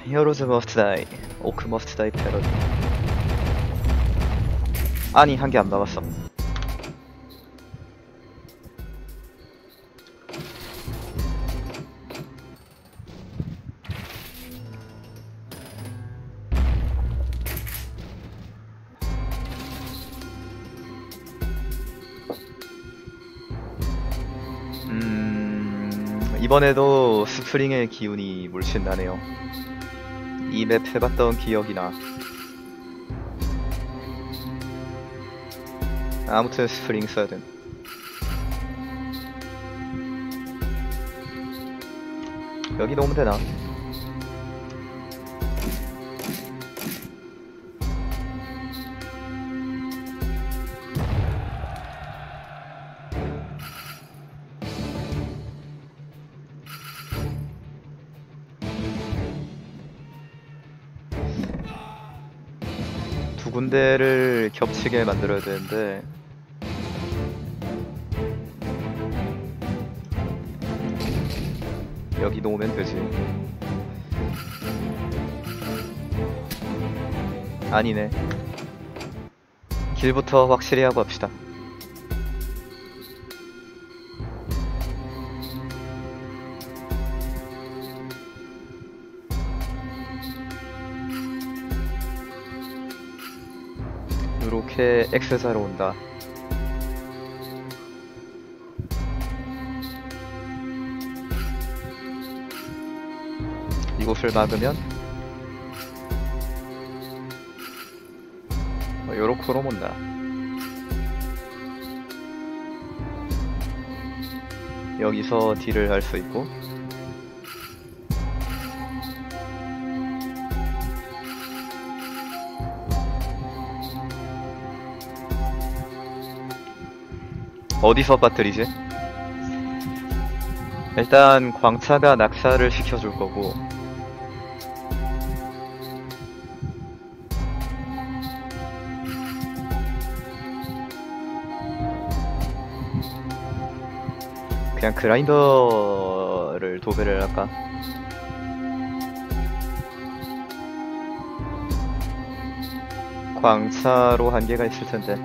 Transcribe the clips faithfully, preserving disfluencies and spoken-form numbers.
히어로즈 머스트 다이, 오크 머스트 다이 패러디. 아니, 한 개 안 나왔어. 음... 이번에도 스프링의 기운이 물씬 나네요. 이 맵 해봤던 기억이 나. 아무튼 스프링 써야 됨. 여기 놓으면 되나? 두 군데를 겹치게 만들어야 되는데 여기 놓으면 되지. 아니네. 길부터 확실히 하고 합시다. 이렇게 X자로 온다. 이곳을 막으면 어, 요렇게로 온다. 여기서 딜을 할 수 있고 어디서 빠뜨리지? 일단 광차가 낙사를 시켜줄 거고 그냥 그라인더를 도배를 할까? 광차로 한계가 있을 텐데.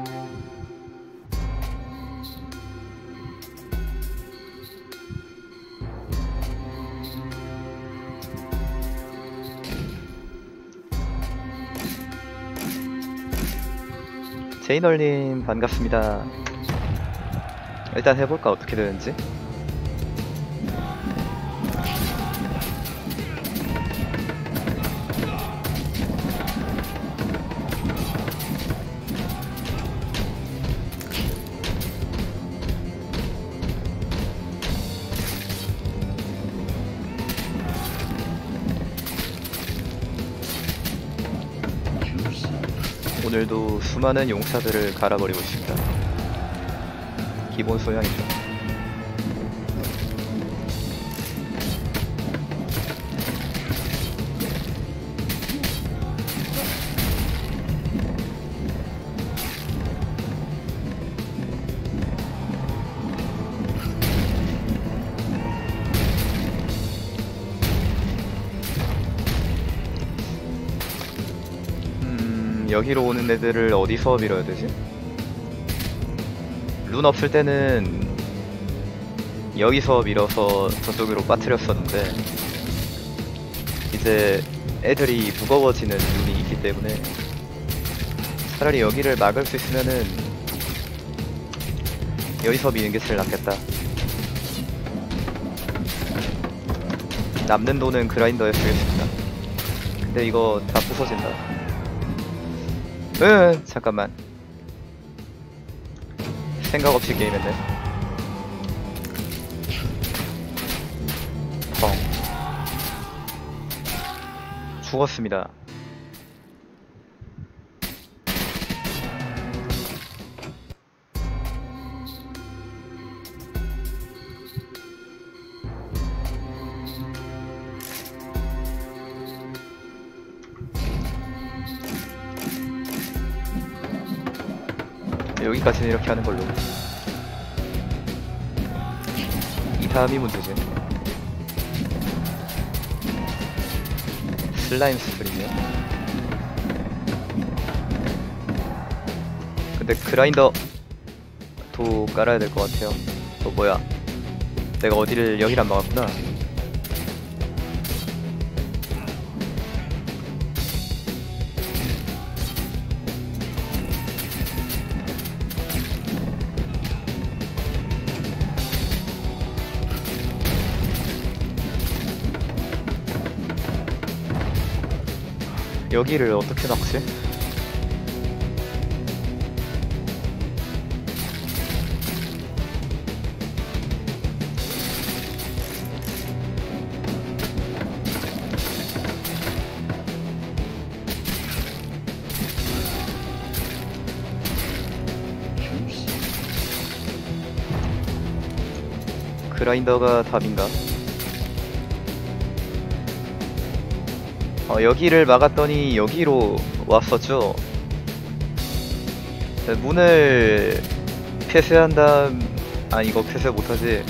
제이널님 반갑습니다. 일단 해볼까 어떻게 되는지. 오늘도 수많은 용사들을 갈아버리고 있습니다. 기본 소양이죠. 여기로 오는 애들을 어디서 밀어야 되지? 룬 없을 때는 여기서 밀어서 저쪽으로 빠뜨렸었는데 이제 애들이 무거워지는 룬이 있기 때문에 차라리 여기를 막을 수 있으면은 여기서 미는 게 제일 낫겠다. 남는 돈은 그라인더에 쓰겠습니다. 근데 이거 다 부서진다. 으 잠깐만, 생각 없이 게임했네. 펑 죽었습니다. 여기까지는 이렇게 하는 걸로. 이 다음이 문제지. 슬라임 스프링이요? 근데 그라인더 도 깔아야 될 것 같아요. 어 뭐야, 내가 어디를 여기를 안 막았구나. 여기를 어떻게 막지? 그라인더가 답인가? 어, 여기를 막았더니 여기로 왔었죠. 네, 문을 폐쇄한 다음, 아 이거 폐쇄 못하지.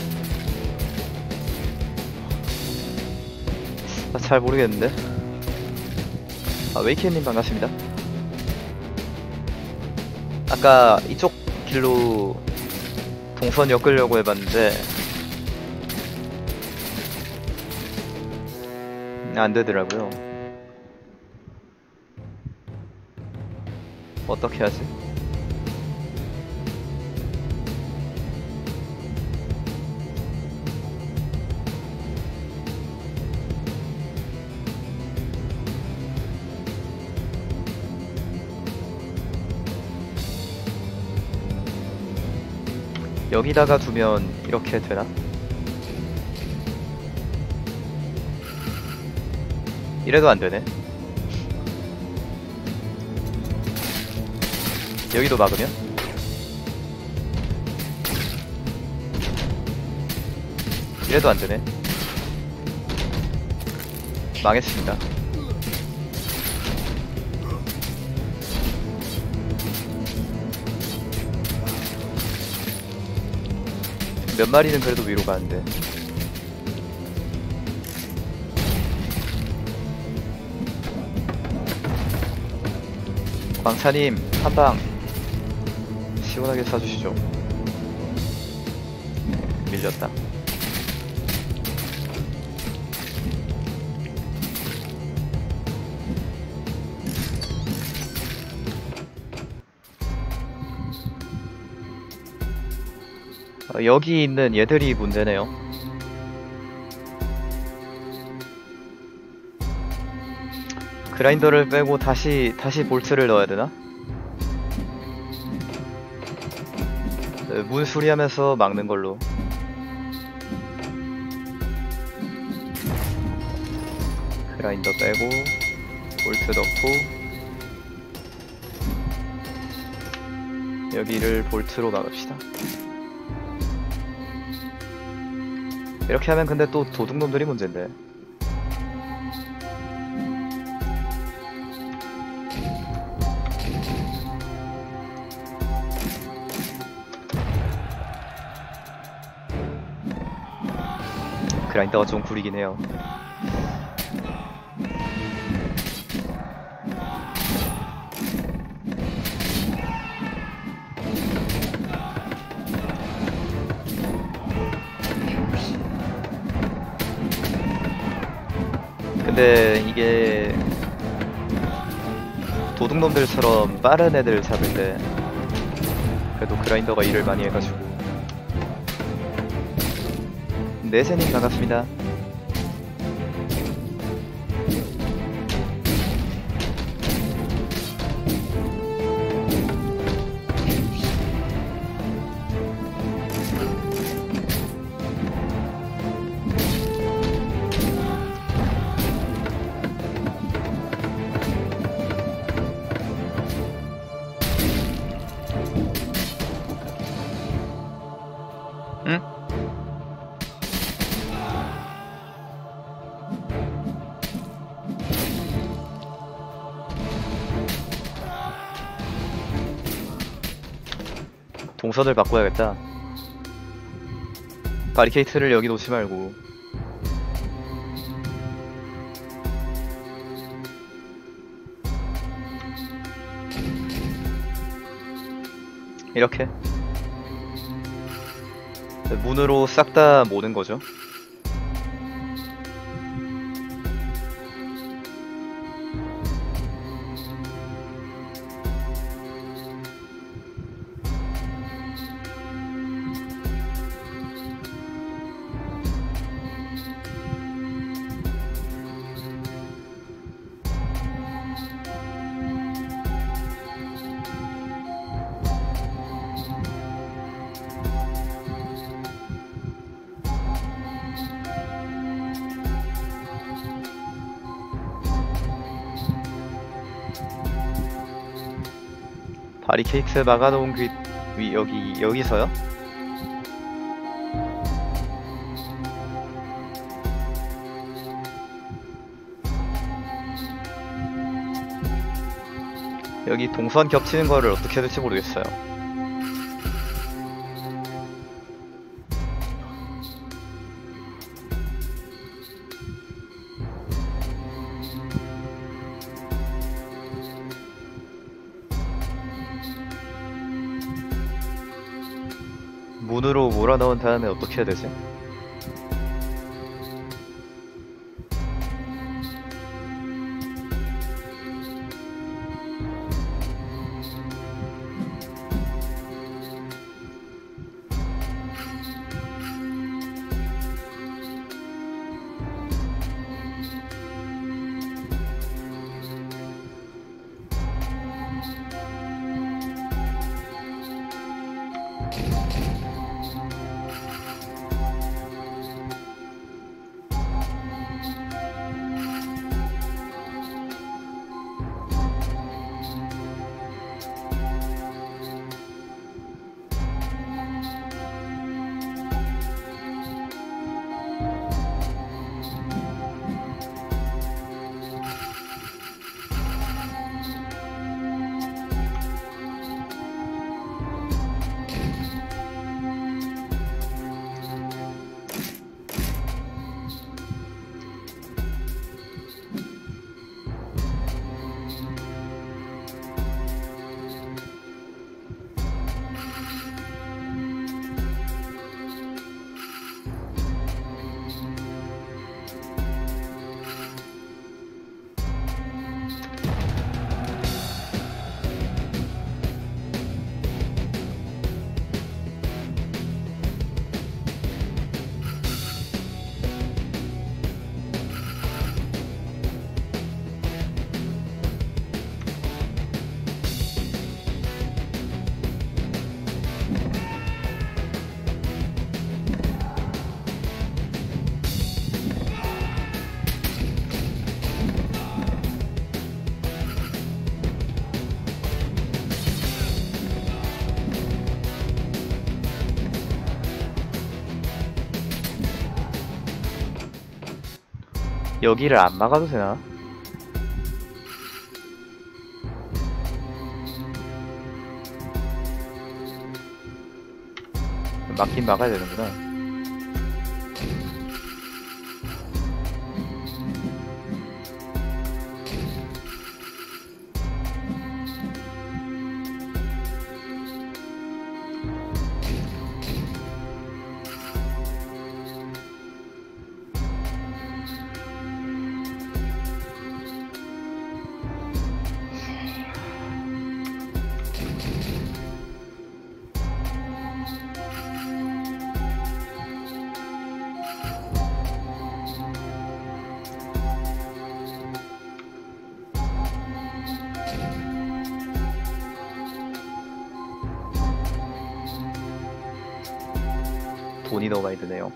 아, 잘 모르겠는데. 아 웨이키님 반갑습니다. 아까 이쪽 길로 동선 엮으려고 해봤는데 안 되더라고요. 어떻게 하지? 여기다가 두면 이렇게 되나? 이래도 안 되네. 여기도 막으면? 이래도 안 되네. 망했습니다. 몇 마리는 그래도 위로 가는데. 광차님 한방 시원하게 쏴주시죠. 밀렸다. 어, 여기 있는 얘들이 문제네요. 그라인더를 빼고 다시 다시 볼트를 넣어야 되나? 네, 문 수리하면서 막는 걸로. 그라인더 빼고 볼트 넣고 여기를 볼트로 막읍시다. 이렇게 하면 근데 또 도둑놈들이 문제인데. 그라인더가 좀 구리긴 해요. 근데 이게 도둑놈들처럼 빠른 애들 잡을 때 그래도 그라인더가 일을 많이 해가지고. 네세님 반갑습니다. 응? 동선을 바꿔야겠다. 바리케이트를 여기 놓지 말고. 이렇게 문으로 싹 다 모는 거죠. 바리케이트 막아놓은 그 위, 여기 여기서요? 여기 동선 겹치는 거를 어떻게 해야 될지 모르겠어요. 문으로 몰아넣은 다음에 어떻게 해야 되지? 여기를 안 막아도 되나? 막긴 막아야 되는구나. 돈이 너무 많이 드네요.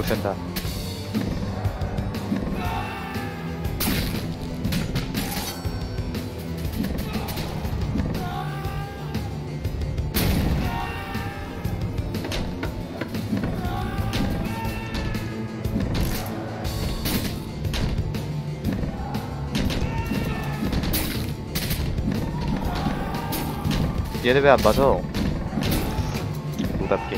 샌다. 얘네 왜 안 맞아? 노답 게임.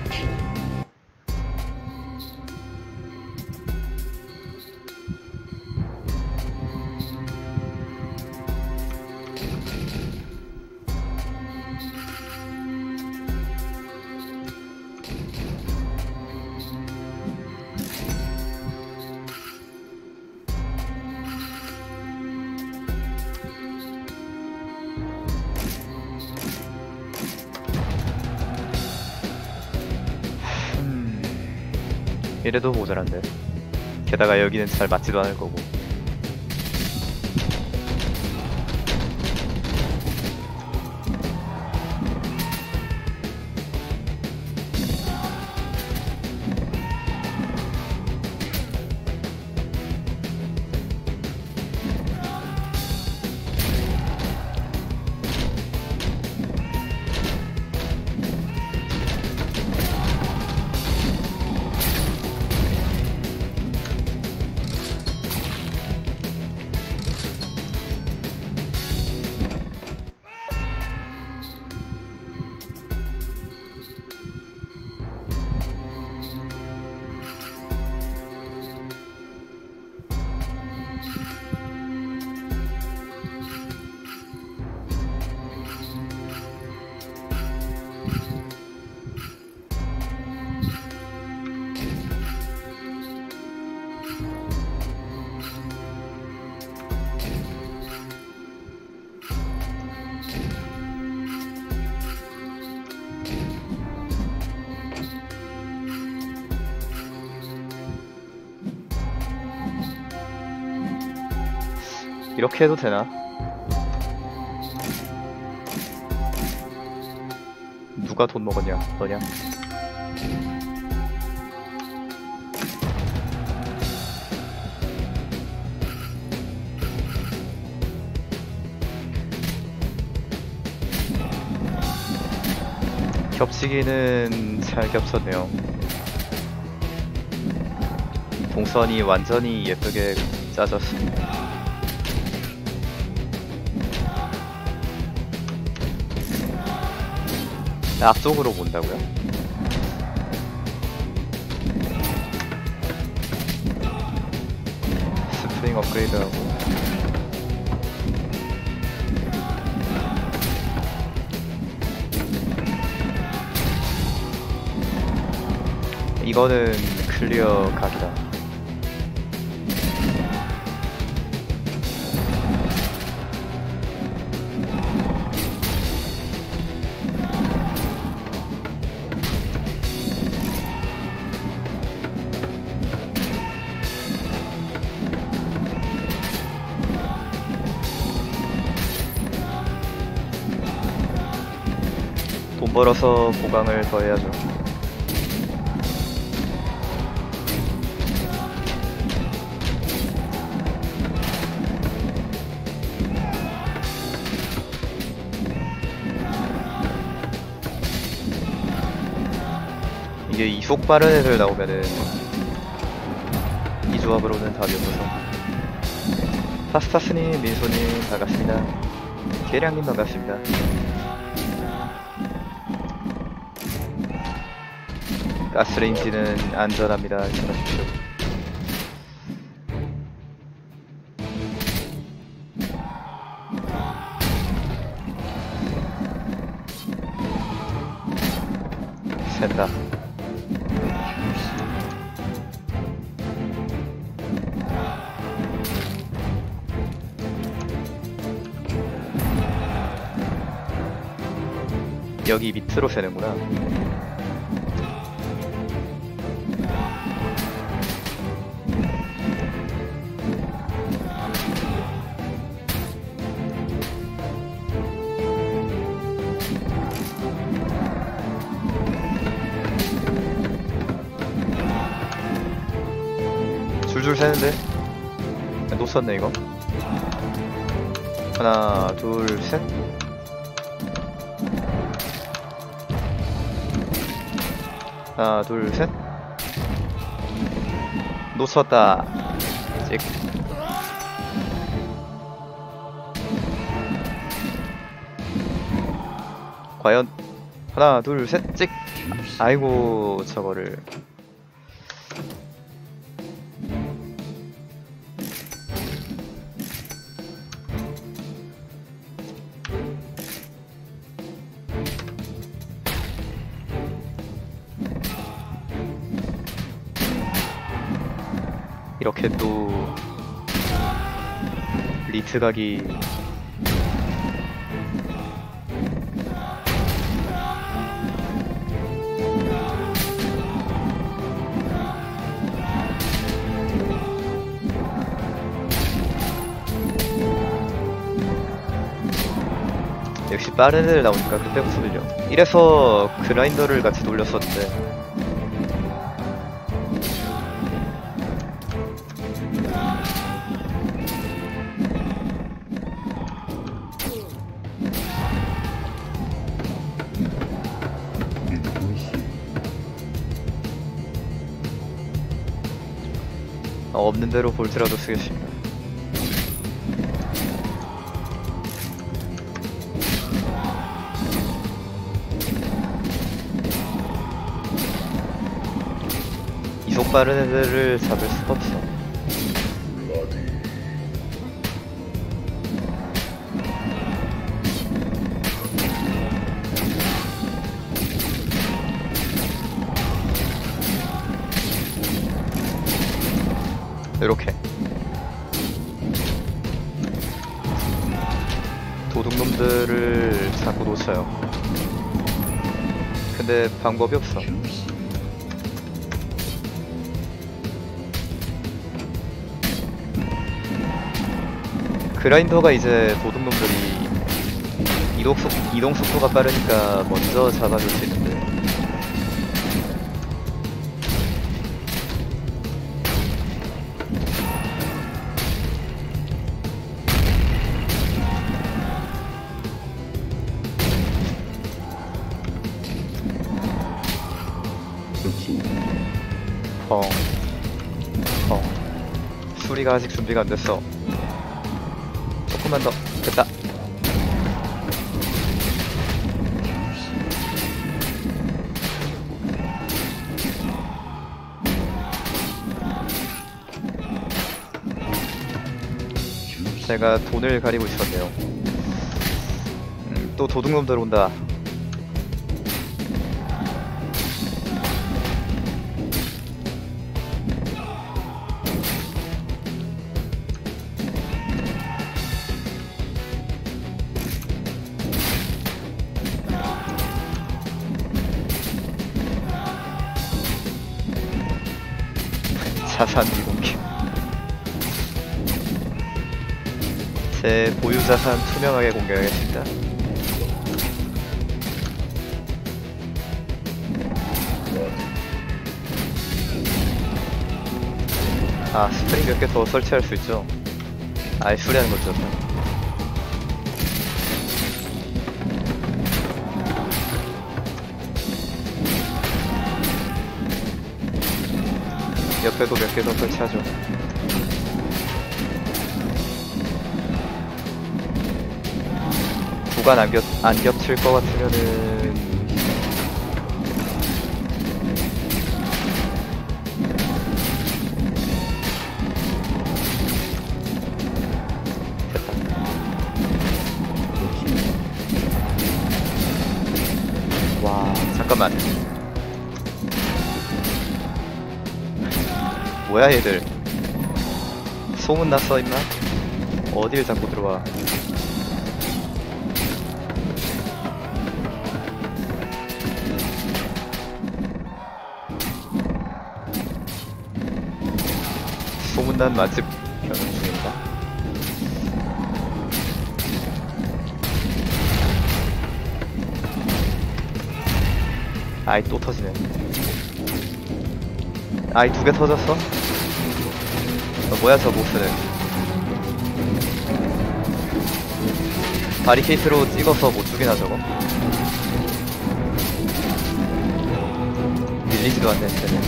이래도 모자란데. 게다가 여기는 잘 맞지도 않을 거고. 이렇게 해도 되나? 누가 돈 먹었냐? 너냐? 겹치기는 잘 겹쳤네요. 동선이 완전히 예쁘게 짜졌습니다. 앞쪽으로 본다고요? 스프링 업그레이드하고 이거는 클리어 각이다. 돈 벌어서 보강을 더 해야죠. 이게 이속 빠른 애들 나오면은 이 조합으로는 답이 없어서. 파스타스님, 민소님 반갑습니다. 계량님 반갑습니다. 가스레인지는 안전합니다. 생각하십시오. 샌다. 여기 밑으로 새는구나. 둘 셋인데 놓쳤네 이거. 하나 둘 셋. 하나 둘 셋. 놓쳤다. 찍. 과연 하나 둘 셋 찍. 아이고 저거를. 이렇게 또 리트 각이 역시 빠른 애들 나오니까 그때부터 들려. 이래서 그라인더를 같이 돌렸었는데 어, 없는 대로 볼트라도 쓰겠습니다. 이속 빠른 애들을 잡을 수가 없어. 이렇게 도둑놈들을 자꾸 놓쳐요. 근데 방법이 없어. 그라인더가 이제 도둑놈들이 이동, 속, 이동 속도가 빠르니까 먼저 잡아줄 수 있는데 펑, 펑. 수리가 아직 준비가 안 됐어. 조금만 더. 됐다. 제가 돈을 가리고 있었네요. 음, 또 도둑놈들 온다. 자산 미공개. 제 보유 자산 투명하게 공개하겠습니다. 아, 스프링 몇 개 더 설치할 수 있죠. 아예 수리하는 거죠. 옆에도 몇 개 더 설치하죠. 구간 안, 겹, 안 겹칠 것 같으면은 됐다. 와, 잠깐만. 뭐야 얘들. 소문났어 임마? 어딜 자꾸 들어와. 소문난 맛집 경영 중입니다. 아이 또 터지네. 아이 두 개 터졌어? 어, 뭐야 저 보스는. 바리케이트로 찍어서 못 죽이나 저거? 밀리지도 않네 쟤는.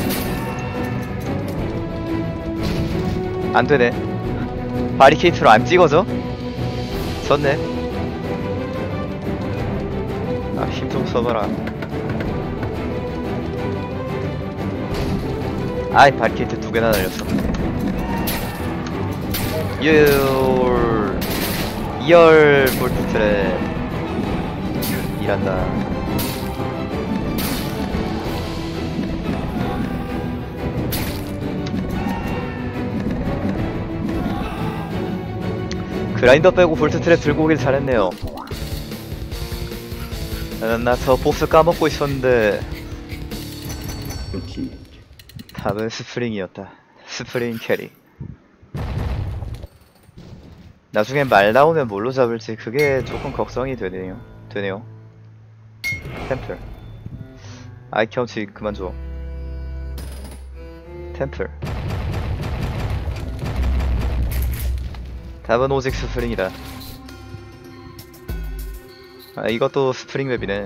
안되네. 바리케이트로 안 찍어져? 졌네. 아 힘 좀 써봐라. 아이 바리케이트 두 개나 날렸어. 열 이열 볼트트랩 일한다. 그라인더 빼고 볼트트랩 들고 오길 잘했네요. 나 저 보스 까먹고 있었는데 여기 답은 스프링이었다. 스프링 캐리. 나중엔 말 나오면 뭘로 잡을지 그게 조금 걱정이 되네요. 되네요. 템플. 아이 경치 그만 줘. 템플. 답은 오직 스프링이다. 아 이것도 스프링 맵이네.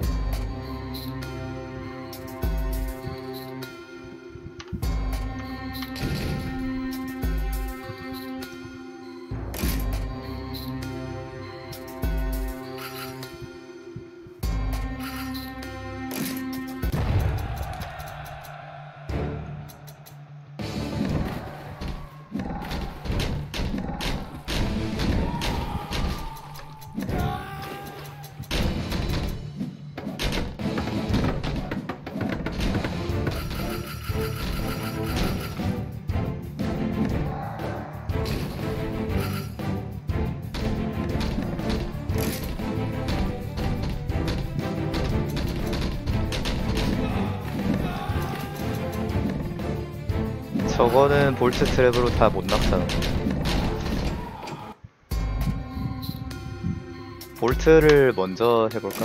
저거는 볼트 트랩으로 다 못 낙사는. 볼트를 먼저 해볼까?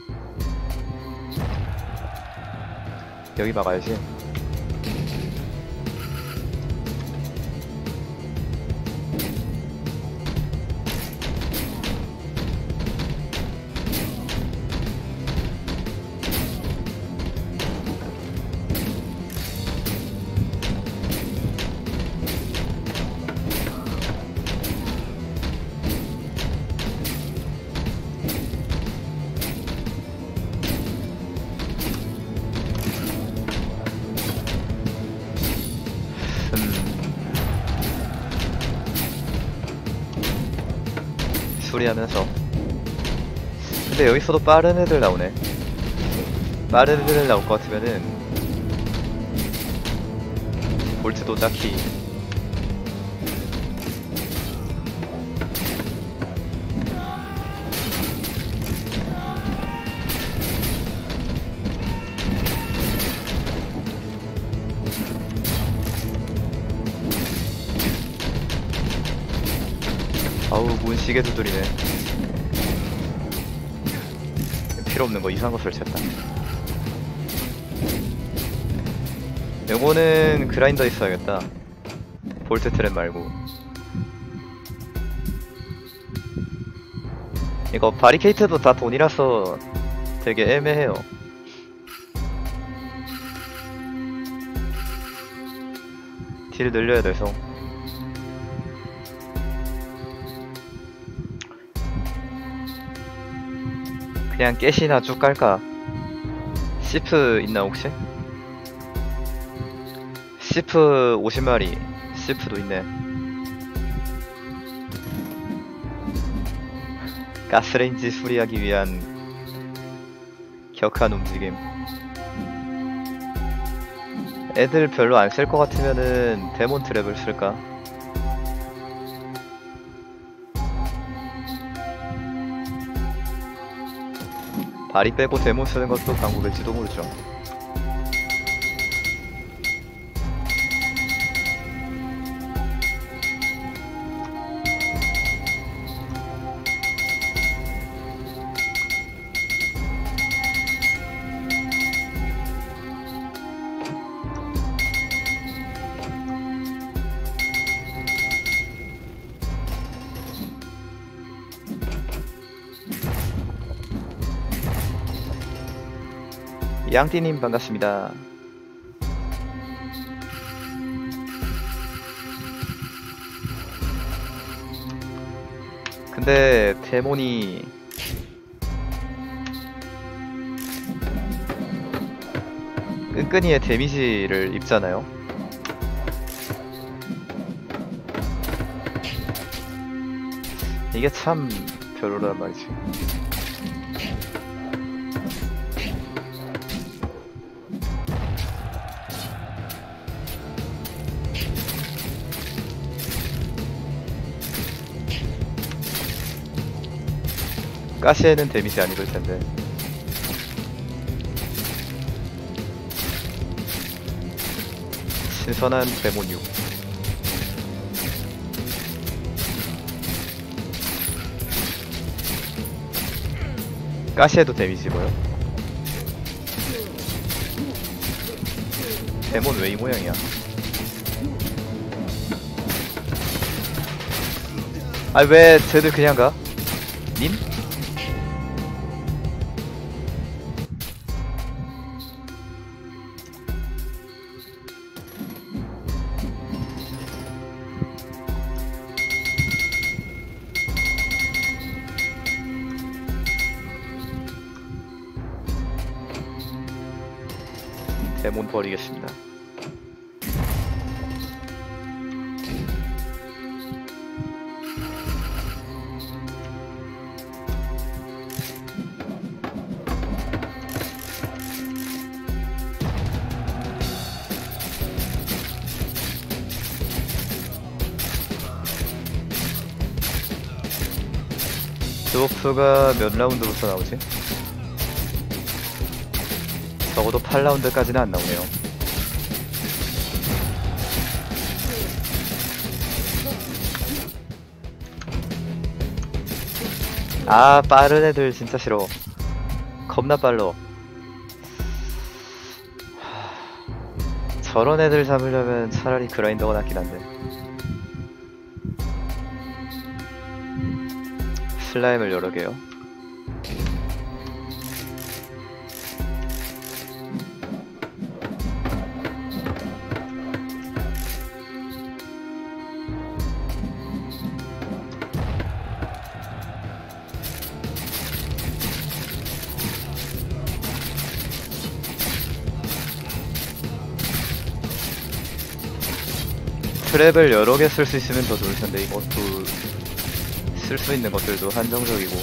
여기 막아야지. 수리하면서. 근데 여기서도 빠른 애들 나오네. 빠른 애들 나올 것 같으면은 볼트도 딱히 아우 문시계 두드리네. 필요 없는 거 이상한 거 설치했다. 요거는 그라인더 있어야겠다. 볼트 트랩 말고. 이거 바리케이트도 다 돈이라서 되게 애매해요. 딜을 늘려야 돼서. 그냥 깨시나 쭉 깔까? 시프 있나 혹시? 시프 오십 마리. 시프도 있네. 가스레인지 수리하기 위한 격한 움직임. 애들 별로 안 쓸 것 같으면은 데몬 트랩을 쓸까? 바리 빼고 데몬 쓰는 것도 방법일지도 모르죠. 양띠님 반갑습니다. 근데 데몬이 끈끈이의 데미지를 입잖아요. 이게 참 별로란 말이지. 가시에는 데미지 안 입을 텐데. 신선한 데몬 육. 가시에도 데미지 입어요? 데몬 왜 이 모양이야? 아 왜 쟤들 그냥 가? 님? 데몬 버리겠습니다. 드워프가 몇 라운드부터 나오지? 적어도 팔 라운드까지는 안 나오네요. 아 빠른 애들 진짜 싫어. 겁나 빨라. 저런 애들 잡으려면 차라리 그라인더가 낫긴 한데. 슬라임을 여러 개요. 트랩을 여러 개 쓸 수 있으면 더 좋을 텐데 이것도 쓸 수 있는 것들도 한정적이고.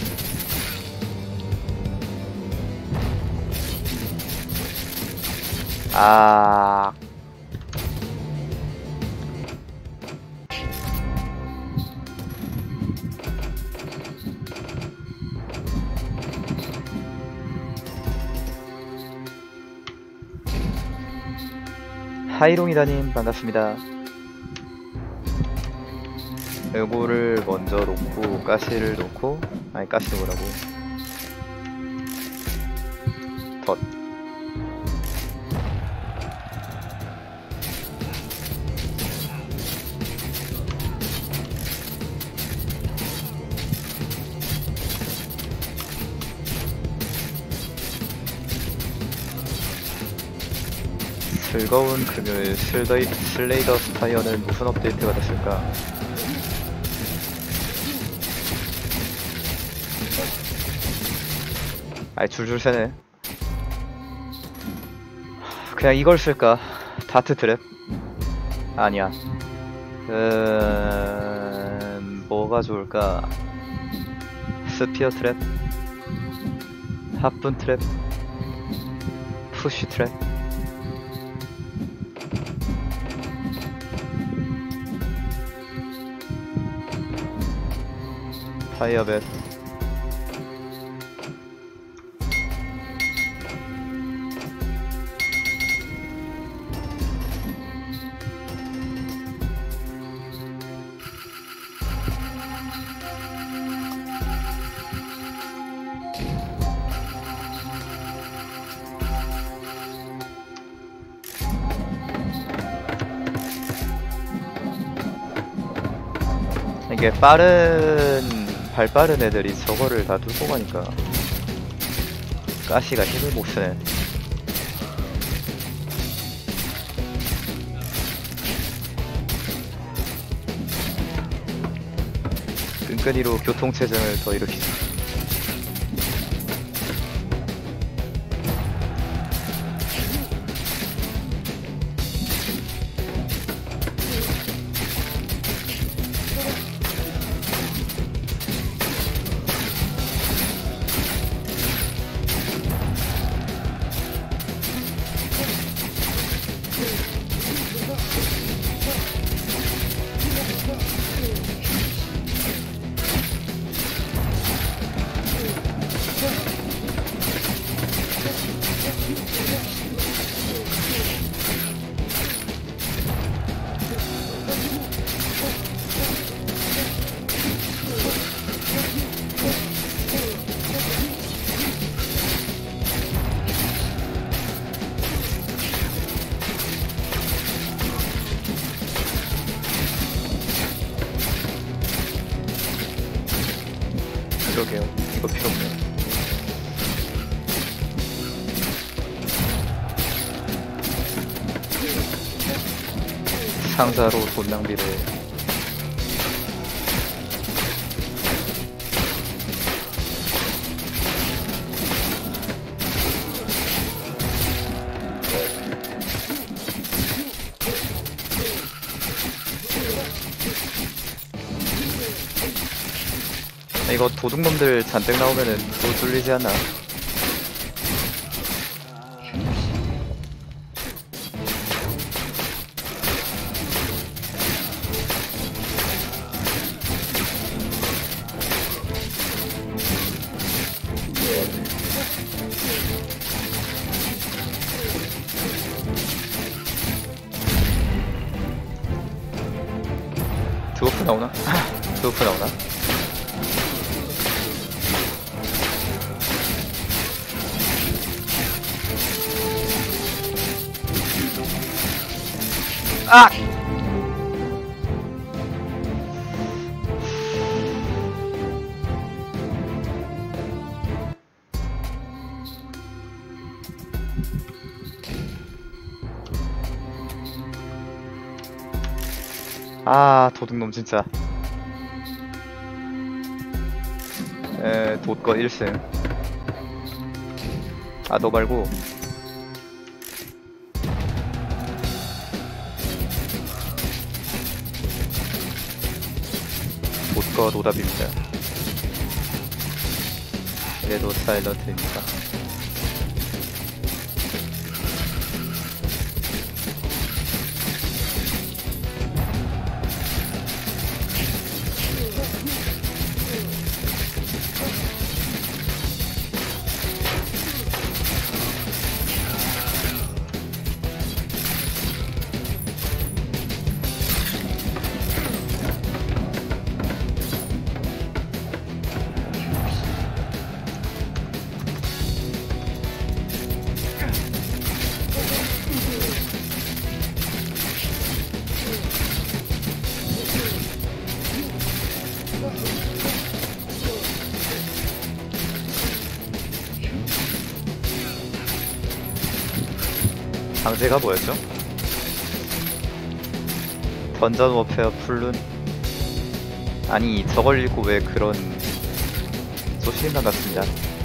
아. 하이롱이다님 반갑습니다. 요거를 먼저 놓고 가시를 놓고, 아니 가시 놓으라고. 덧. 즐거운 금요일. 슬레이, 슬레이더 스파이어는 무슨 업데이트가 됐을까? 아이 줄줄 새네. 그냥 이걸 쓸까? 다트 트랩? 아니야. 음... 뭐가 좋을까? 스피어 트랩? 합분 트랩? 푸시 트랩? 파이어벳. 이게 빠른 발 빠른 애들이 저거를 다 뚫고 가니까 가시가 힘을 못 쓰네. 은근히로 교통체증을 더 일으키죠. 그러게요. 이거 필요 없네요. 상자로 돈 낭비를. 이거 도둑놈들 잔뜩 나오면은 또 뚫리지 않나? 드워프 나오나? 드워프 나오나? 아! 아, 도둑놈 진짜. 에, 돛거 일 승. 아, 너 말고. 돛거 노답입니다. 그래도 사일런트입니다. 방제가 뭐였죠? 던전 워페어 풀룬? 아니 저걸 읽고 왜 그런 소시인단 같습니다.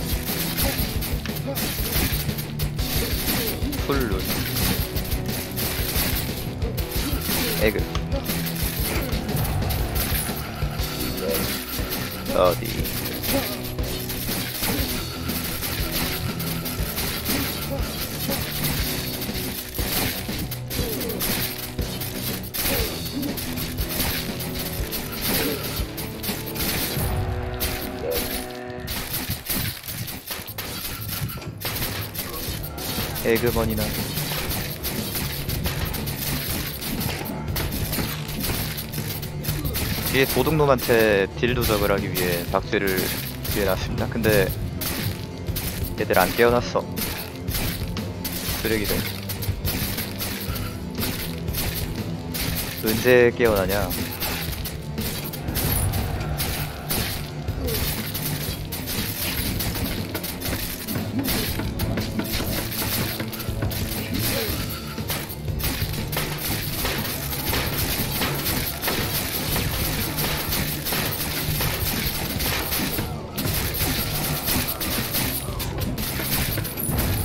풀룬 에그 어디 에그먼이나 뒤에 도둑놈한테 딜 누적을 하기 위해 박쥐를 뒤에 놨습니다. 근데 얘들 안 깨어났어. 쓰레기들. 언제 깨어나냐?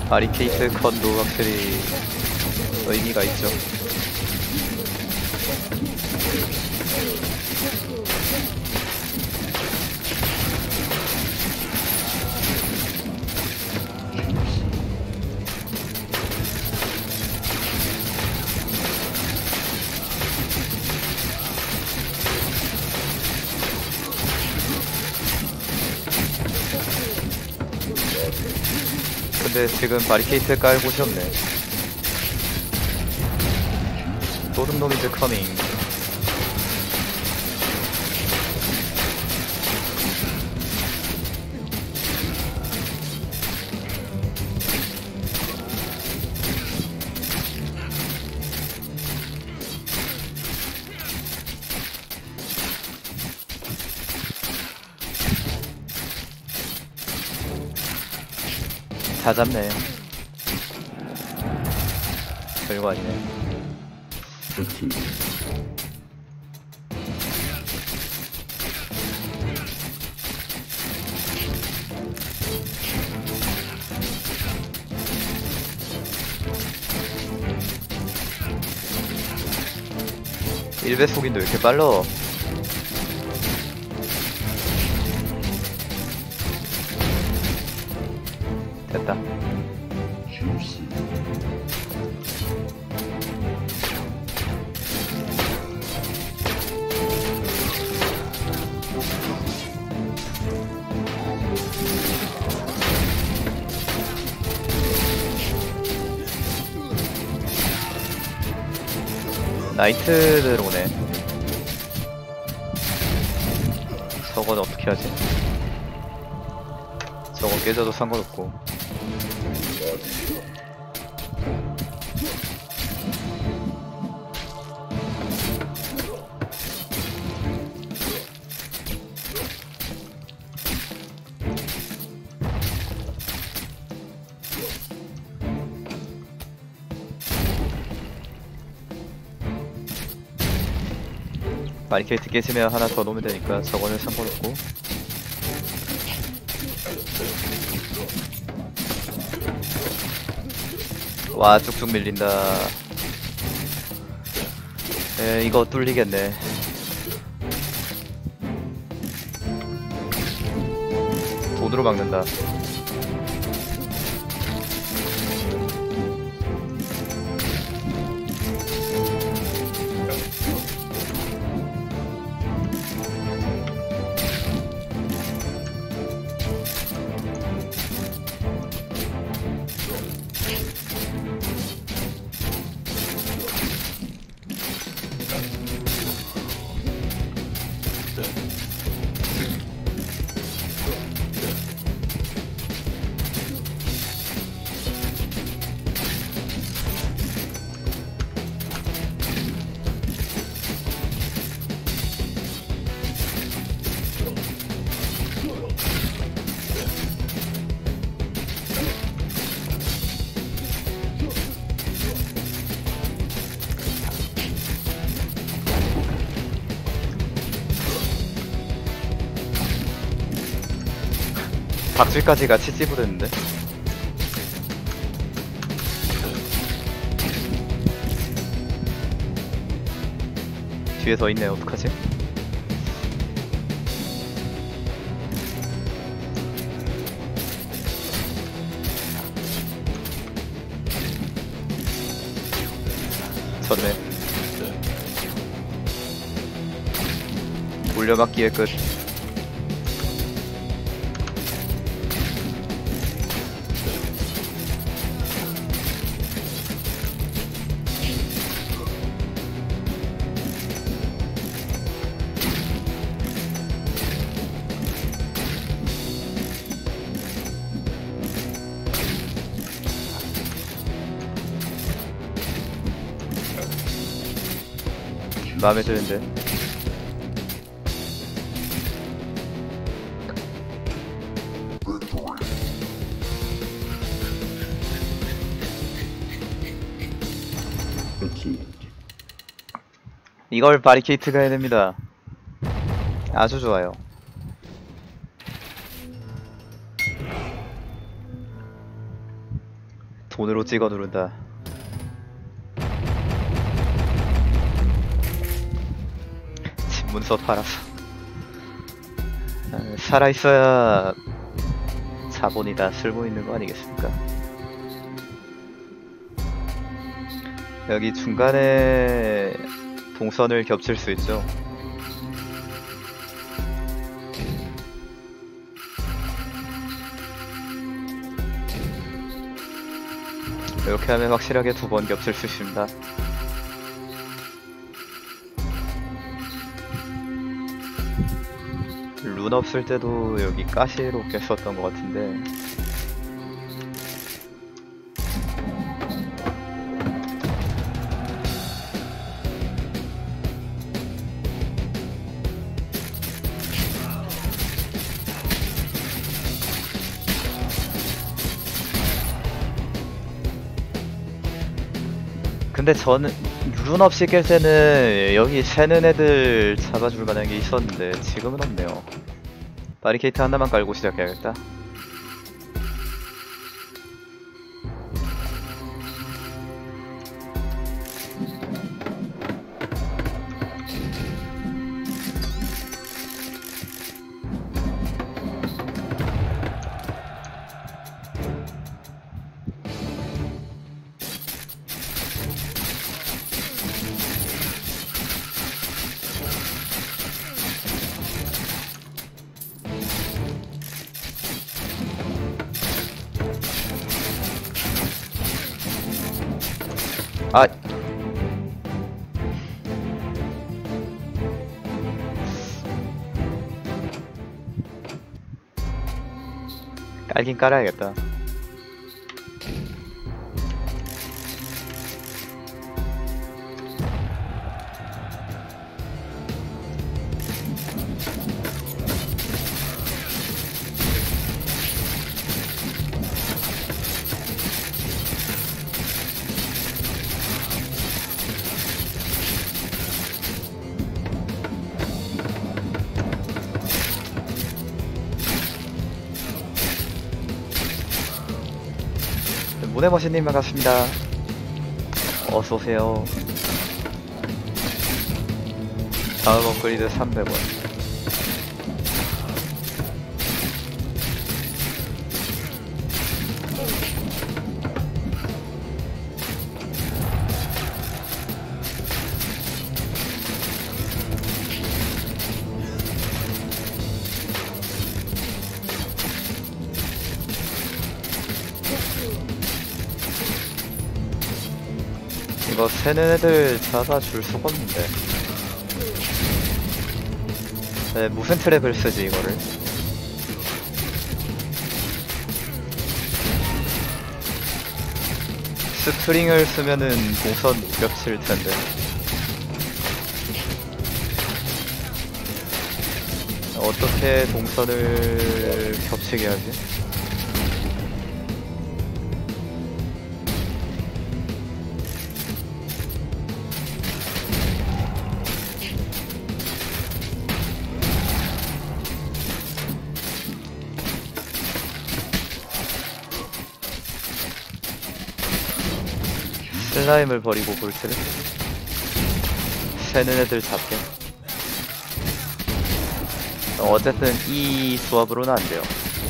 바리케이트 컷도 확실히 의미가 있죠. 근데 지금 바리케이트 깔고 오셨네. 도둑놈 이즈 커밍. 다 잡네. 별거 아니네. 일배 속인도 왜 이렇게 빨라? 됐다. 나이트들 오네. 저건 어떻게 하지? 저건 깨져도 상관없고. 바리케이트 깨지면 하나 더 놓으면 되니까 저거는 상관없고. 와, 쭉쭉 밀린다. 에, 이거 뚫리겠네. 돈으로 막는다. 박쥐까지 같이 찌부렸는데. 뒤에 더 있네. 어떡하지? 졌네. 물려막기의 끝. 마음에 드는데. 이걸 바리케이트가 해야 됩니다. 아주 좋아요. 돈으로 찍어 누른다. 집문서 팔아서. 아, 살아있어야 자본이다 쓸모 있는 거 아니겠습니까? 여기 중간에 동선을 겹칠 수 있죠. 이렇게 하면 확실하게 두 번 겹칠 수 있습니다. 룬 없을 때도 여기 가시로 꼈었던 것 같은데 근데 저는 룬 없이 깰 때는 여기 새는 애들 잡아줄 만한 게 있었는데 지금은 없네요. 바리케이트 하나만 깔고 시작해야겠다. 아 깔긴 깔아야겠다. 모네머신님 반갑습니다. 어서오세요. 다음 업그레이드 삼백 원. 이거 새는 애들 잡아줄 수가 없는데. 네, 무슨 트랩을 쓰지 이거를? 스트링을 쓰면은 동선 겹칠 텐데. 어떻게 동선을 겹치게 하지? 슬라임을 버리고 볼트를 새는 애들 잡게. 어쨌든 이 조합으로는 안 돼요.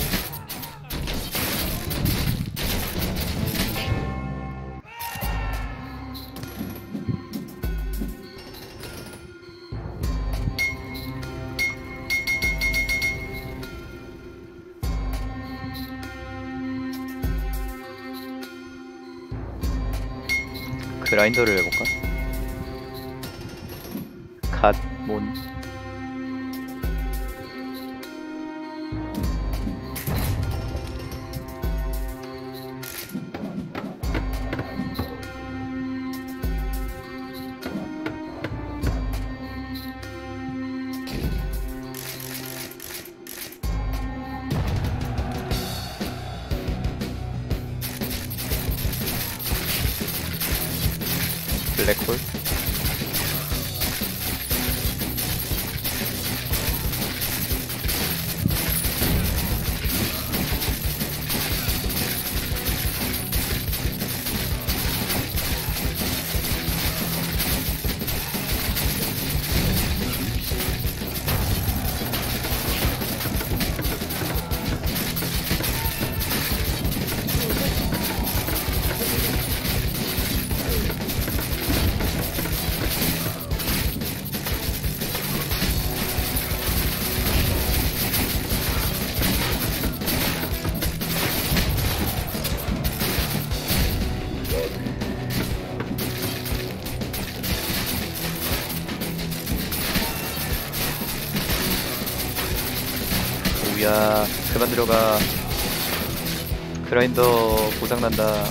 그라인더를 해볼까? 갓몬 블랙홀. 아우야 그만 들어가. 그라인더 고장난다.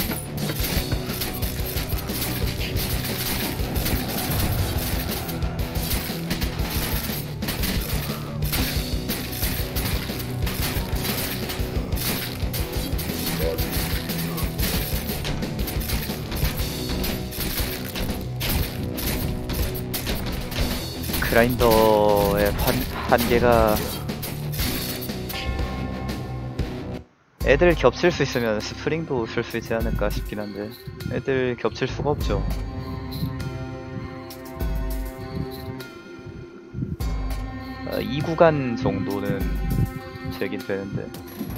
그라인더의 한, 한계가 애들 겹칠 수 있으면 스프링도 쓸 수 있지 않을까 싶긴 한데 애들 겹칠 수가 없죠. 아, 이 구간 정도는 되긴 되는데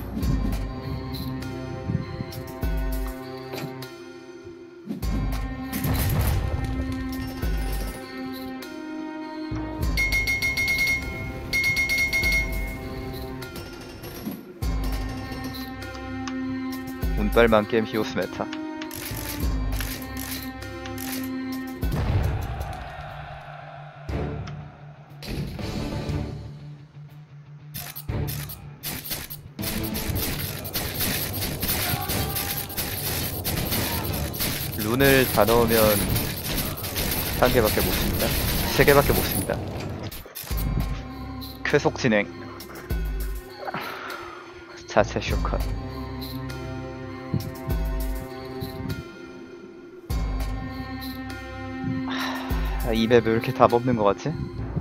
운빨만 게임 히오스 메타. 룬을 다 넣으면 한 개밖에 못 씁니다. 세 개밖에 못 씁니다. 쾌속 진행. 자체 쇼컷. 하, 이 맵 왜 이렇게 답 없는 것 같지?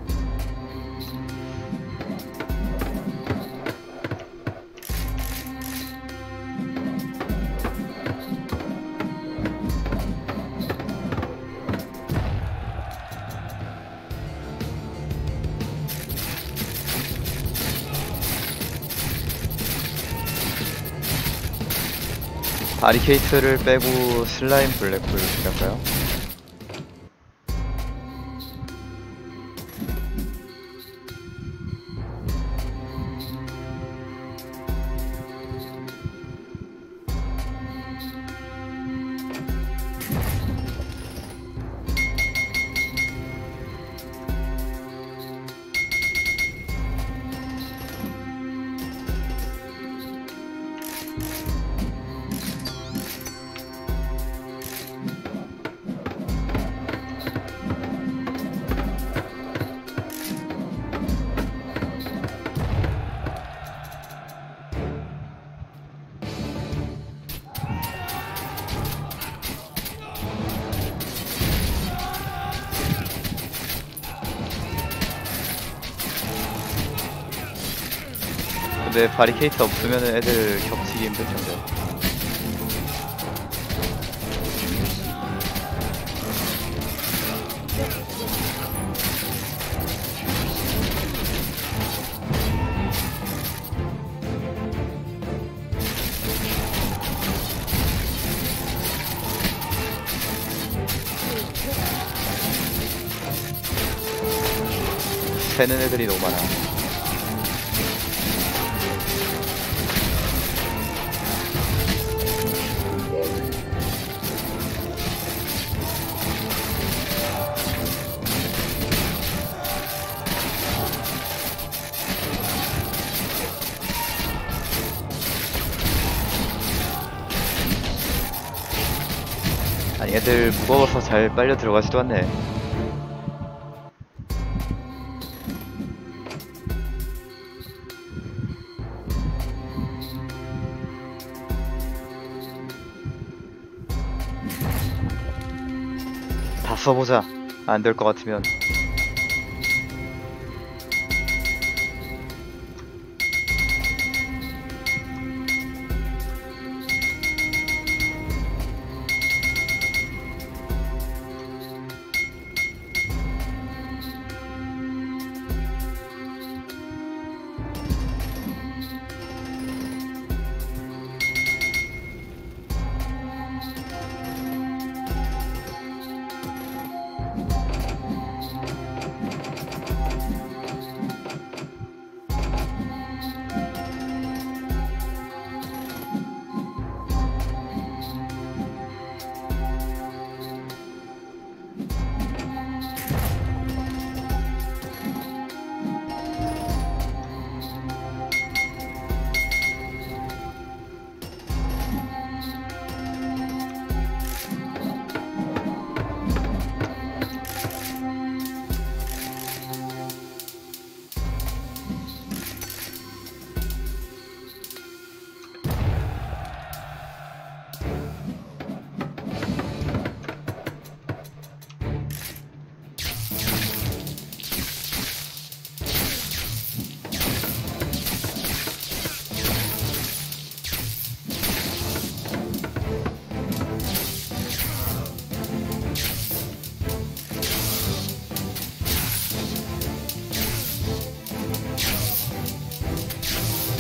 바리케이트를 빼고 슬라임 블랙홀 할까요? 근데 바리케이트 없으면 애들 겹치기 힘들 텐데. 새는 애들이 너무 많아. 아니 애들 무거워서 잘 빨려 들어가지도 않네. 다 써보자. 안 될 것 같으면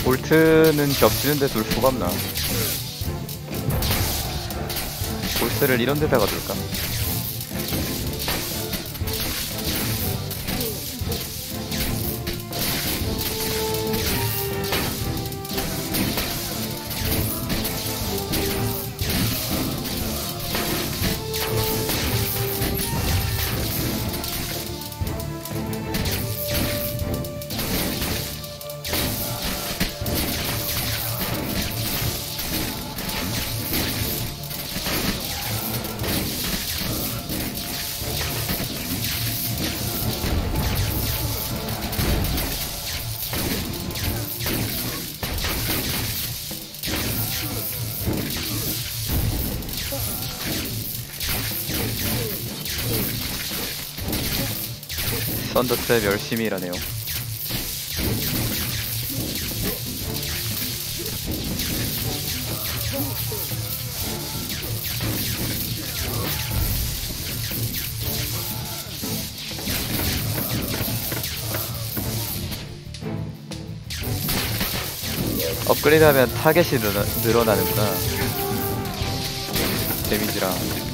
볼트는 겹치는데 둘 수가 없나? 볼트를 이런 데다가 둘까? 썬더트랩 열심히 일하네요. 업그레이드하면 타겟이 늘어, 늘어나는구나. 데미지랑.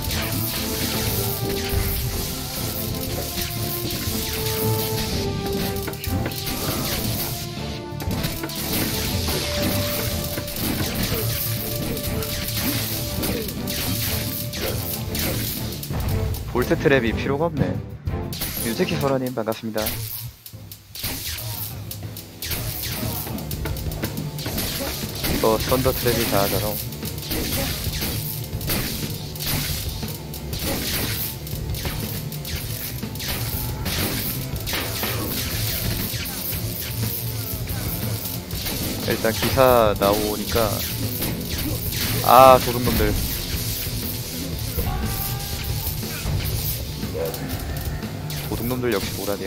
볼트 트랩이 필요가 없네. 유즈키 소라님 반갑습니다. 이거 썬더 트랩이 다 하잖아. 일단 기사 나오니까. 아, 도둑놈들. 도둑놈들 역시 모라디야.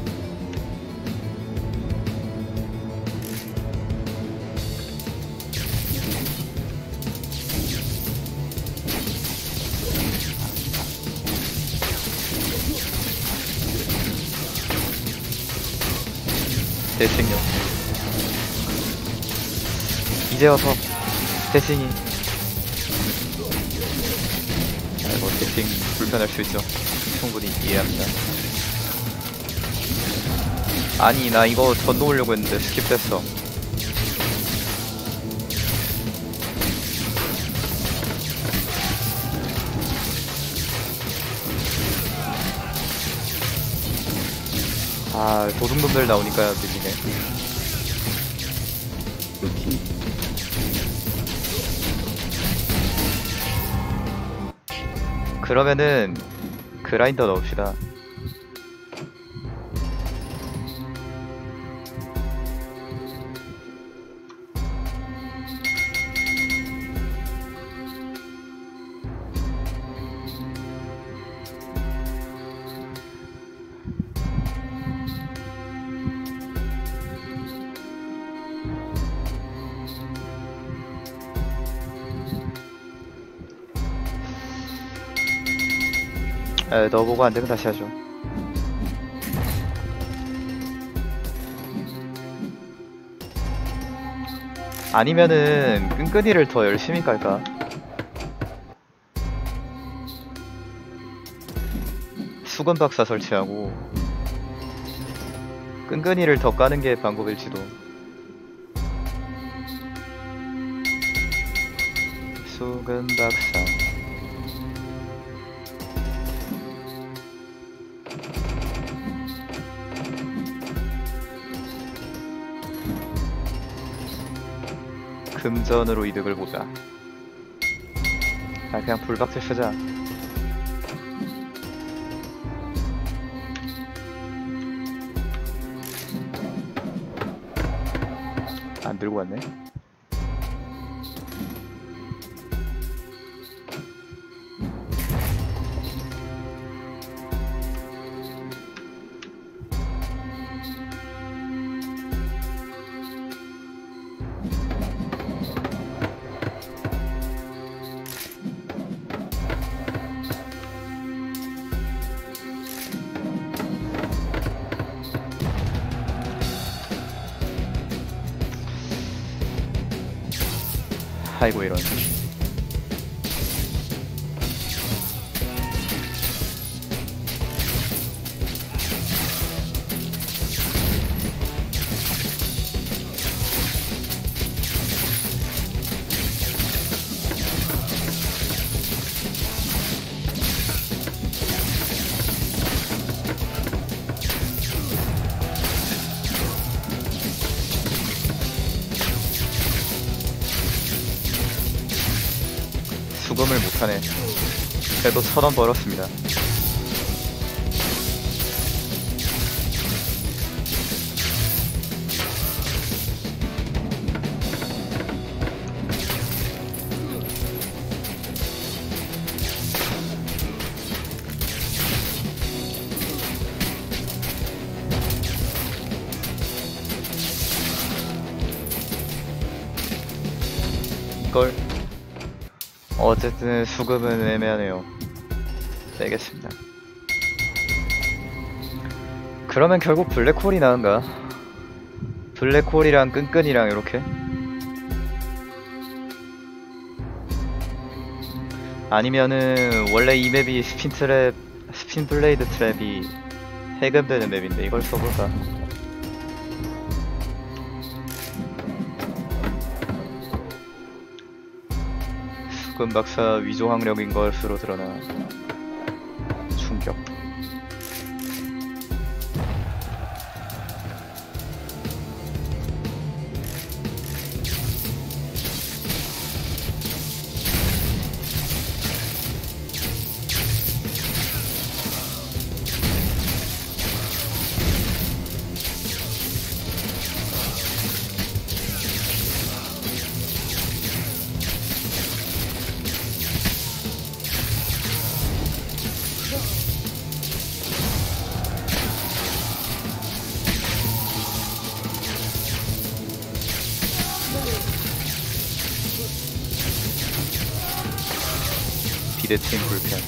대칭요. 이제 와서 대칭이. 아이고, 대칭 불편할 수 있죠. 충분히 이해합니다. 아니, 나 이거 전 놓으려고 했는데 스킵됐어. 아, 도둑놈들 나오니까 밀리네. 그러면은 그라인더 넣읍시다. 에, 넣어보고 안되면 다시 하죠. 아니면은 끈끈이를 더 열심히 깔까? 수건 박사 설치하고 끈끈이를 더 까는 게 방법일지도. 수건 박사. 금전으로 이득을 보자. 아, 그냥 불박질 쓰자. 안 들고 왔네. 아이고 이런. 수금을 못하네. 그래도 천 원 벌었습니다. 이걸 어쨌든 수급은 애매하네요. 빼겠습니다. 그러면 결국 블랙홀이 나은가? 블랙홀이랑 끈끈이랑 이렇게? 아니면은 원래 이 맵이 스핀 트랩, 스핀 블레이드 트랩이 해금되는 맵인데 이걸 써볼까? 수금 박사 위조학력인 것으로 드러나 충격. 비대칭 불편.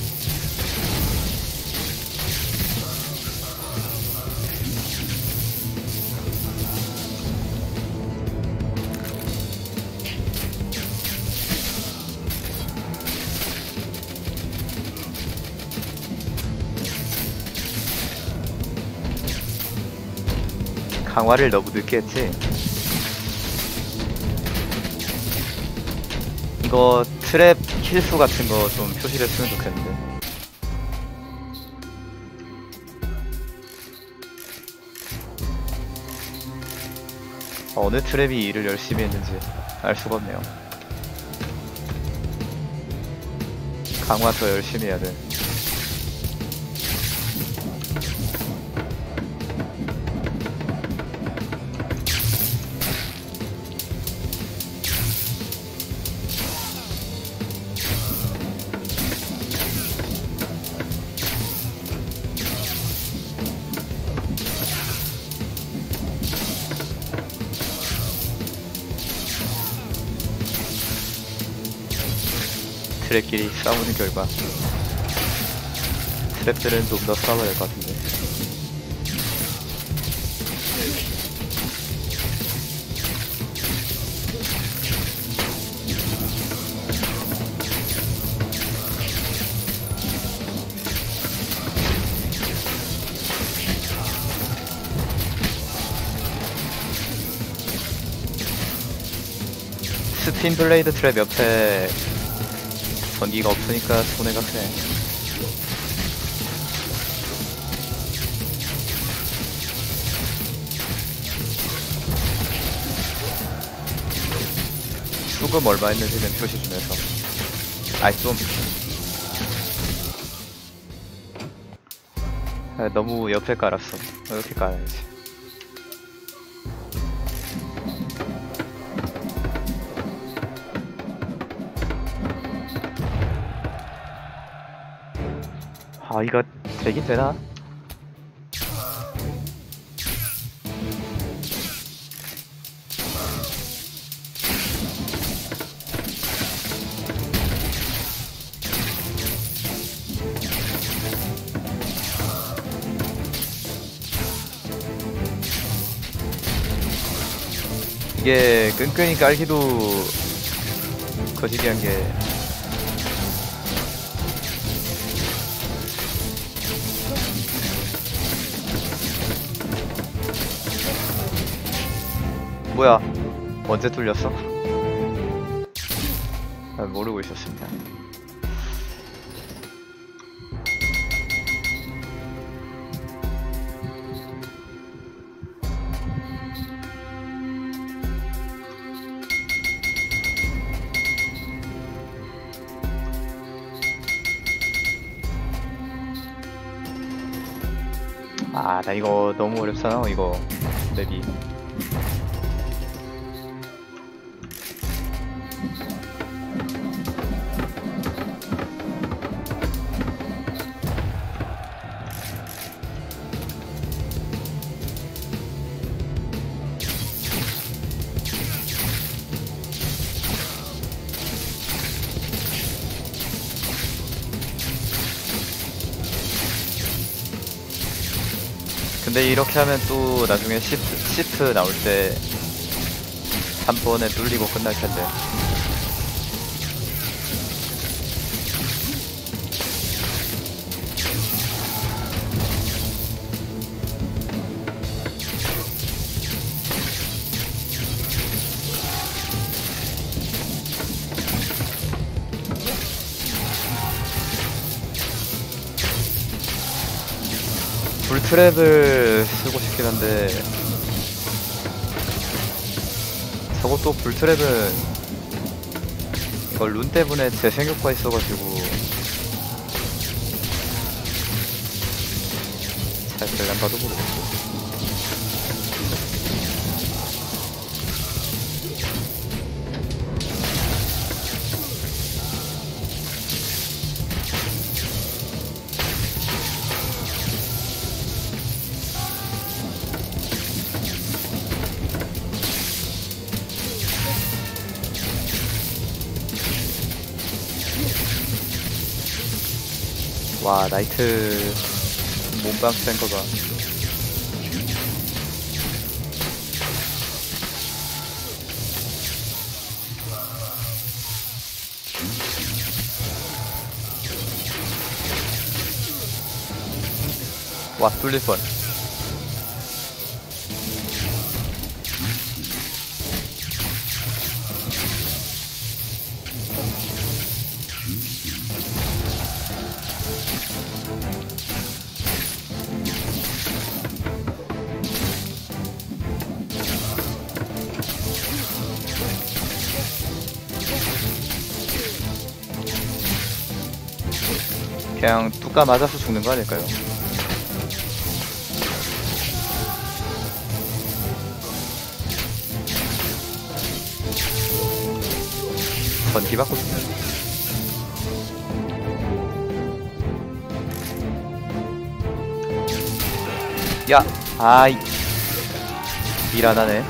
강화를 너무 늦게 했지? 이거 트랩 킬수 같은 거 좀 표시를 했으면 좋겠는데. 어느 트랩이 일을 열심히 했는지 알 수가 없네요. 강화 더 열심히 해야 돼. 트랩끼리 싸우는 결과 트랩들은 좀 더 싸워야 될 것 같은데. 스핀 블레이드 트랩 옆에 전기가 없으니까 손해가 크네. 수금 얼마 했는지는 표시 주면서. 아이 좀 아, 너무 옆에 깔았어. 이렇게 깔아야지. 아 이거 되긴 되나? 이게 끈끈이 깔기도 거시기한 게 뭐야? 언제 뚫렸어? 아, 모르고 있었습니다. 아, 나 이거 너무 어렵잖아, 이거 맵이. 근데 이렇게 하면 또 나중에 시프트, 시프트 나올 때 한 번에 뚫리고 끝날 텐데. 불트랩을 쓰고 싶긴 한데 저것도 불트랩은 이거 룬 때문에 재생효과 있어가지고 잘 될란가도 모르겠고. 와, 나이트 몸방 센 거가 와, 뚫릴 뻔. 그냥 뚜까 맞아서 죽는 거 아닐까요? 전기 받고 싶네. 야! 아이. 일 안 하네.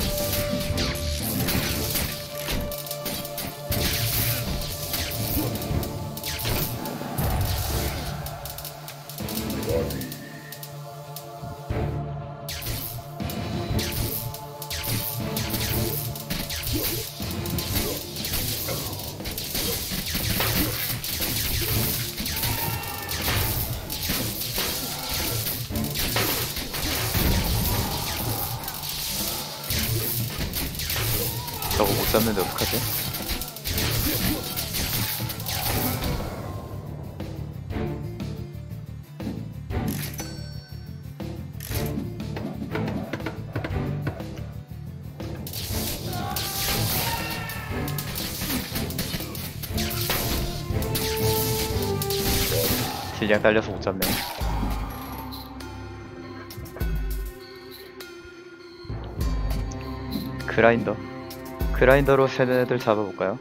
저거 못 잡는데 어떡하지? 딜량 딸려서 못 잡네. 그라인더. 그라인더로 쟤네들 잡아볼까요?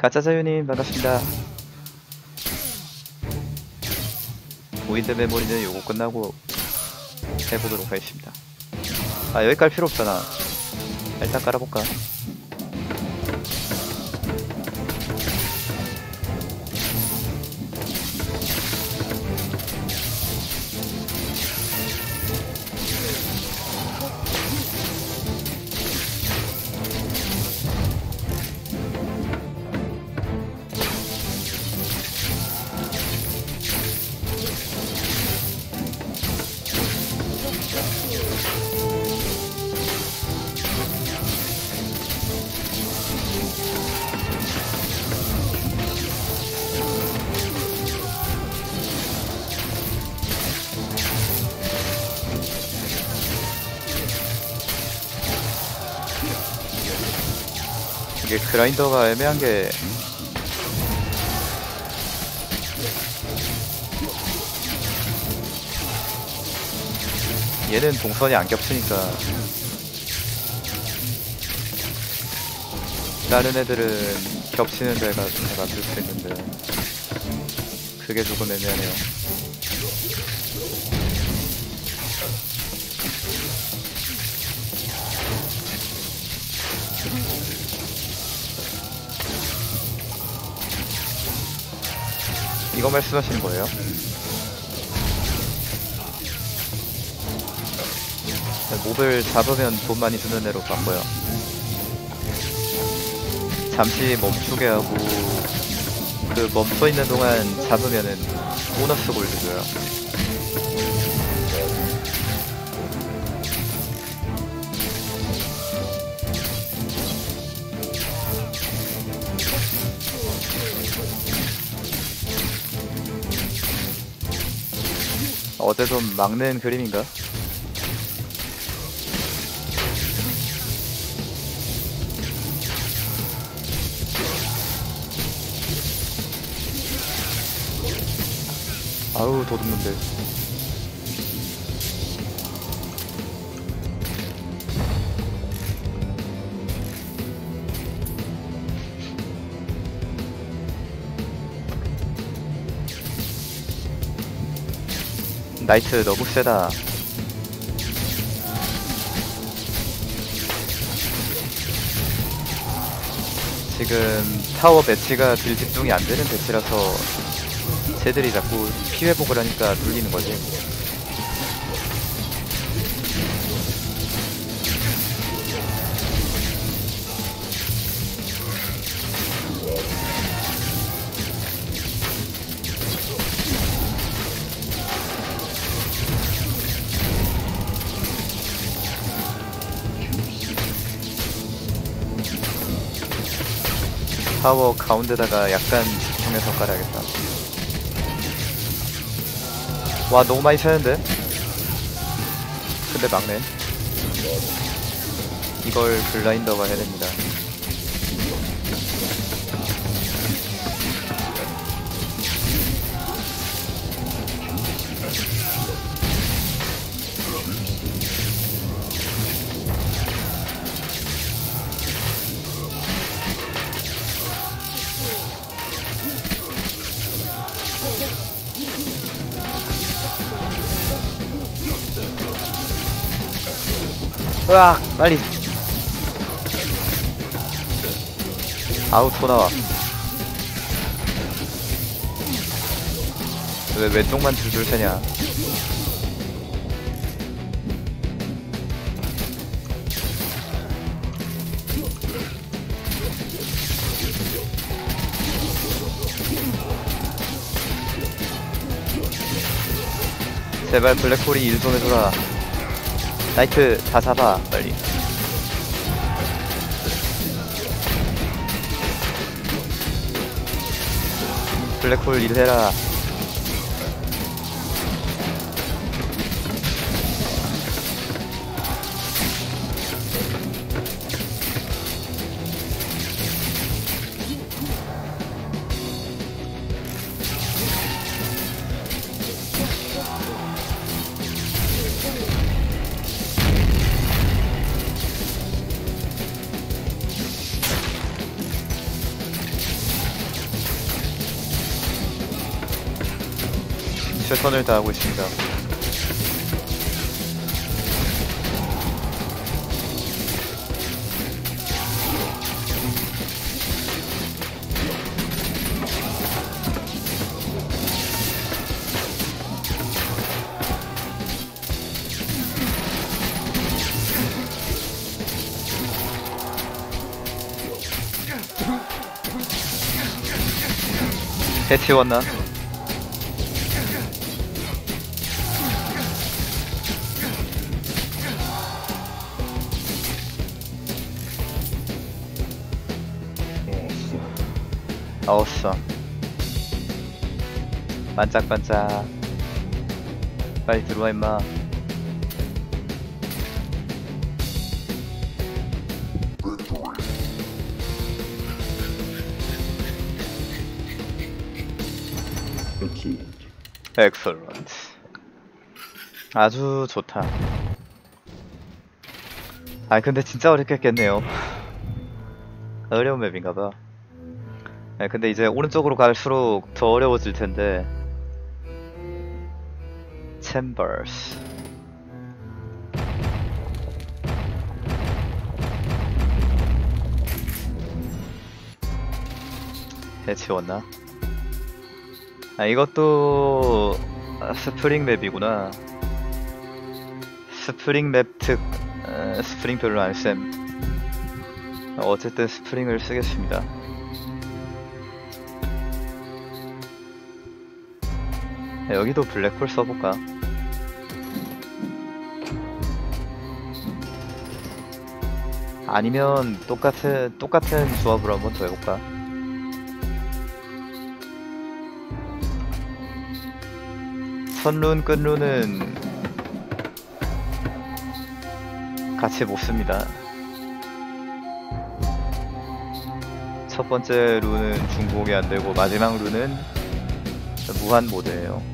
가짜자유님 반갑습니다. 보이드 메모리는 요거 끝나고 해보도록 하겠습니다. 아 여기 깔 필요 없잖아. 일단 깔아볼까? 이게 그라인더가 애매한 게 얘는 동선이 안 겹치니까 다른 애들은 겹치는 데가 제가 쓸 수 있는데 그게 조금 애매하네요. 이거 말씀하시는 거예요? 몹을 잡으면 돈 많이 주는 애로 바꿔요. 잠시 멈추게 하고 그 멈춰있는 동안 잡으면은 보너스 골드 줘요. 어제 좀 막는 그림인가? 아우 도둑놈들. 나이트 너무 세다. 지금 타워 배치가 딜 집중이 안 되는 배치라서 쟤들이 자꾸 피회복을 하니까 눌리는 거지. 타워 가운데다가 약간 집중해서 깔아야겠다. 와 너무 많이 차는데? 근데 막네. 이걸 블라인더가 해야 됩니다. 으악! 빨리! 아우 토 나와. 왜 왼쪽만 줄줄 세냐. 제발 블랙홀이 일 좀 해줘라. 나이트 다 잡아 빨리. 블랙홀 일해라. 최선을 다하고 있습니다. 해치웠나? 어우싸 반짝반짝 빨리 들어와 임마. 엑설런트. 아주 좋다. 아 근데 진짜 어렵겠겠네요. 어려운 맵인가봐. 네, 근데 이제 오른쪽으로 갈수록 더 어려워질 텐데. 챔버스. 해치웠나? 아 이것도 스프링 맵이구나. 스프링 맵 특 어, 스프링 별로 안쌤. 어쨌든 스프링을 쓰겠습니다. 네, 여기도 블랙홀 써볼까? 아니면 똑같은 똑같은 조합으로 한번 더 해볼까? 선룬 끝룬은 같이 못 씁니다. 첫 번째 룬은 중복이 안 되고 마지막 룬은 무한 모드예요.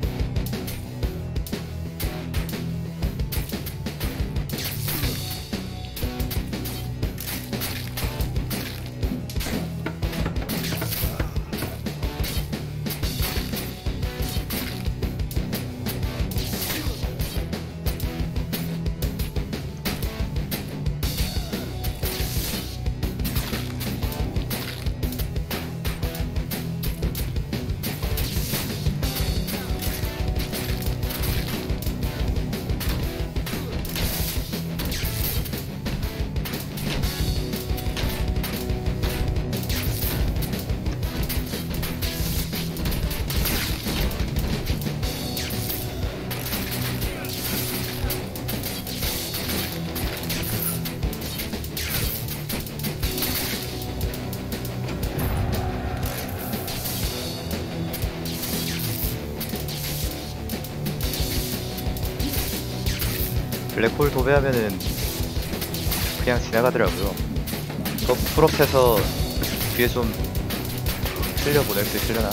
블랙홀 도배하면은 그냥 지나가더라고요. 그거 풀업해서 뒤에 좀 흘려보낼 수 있으려나?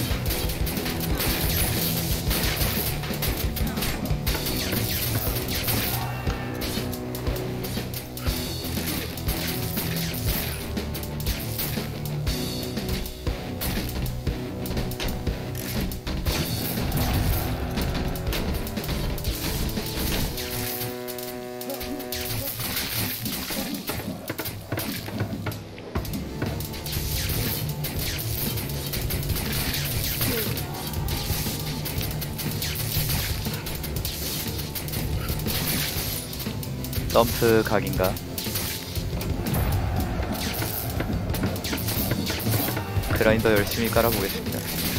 점프 각인가? 그라인더 열심히 깔아보겠습니다.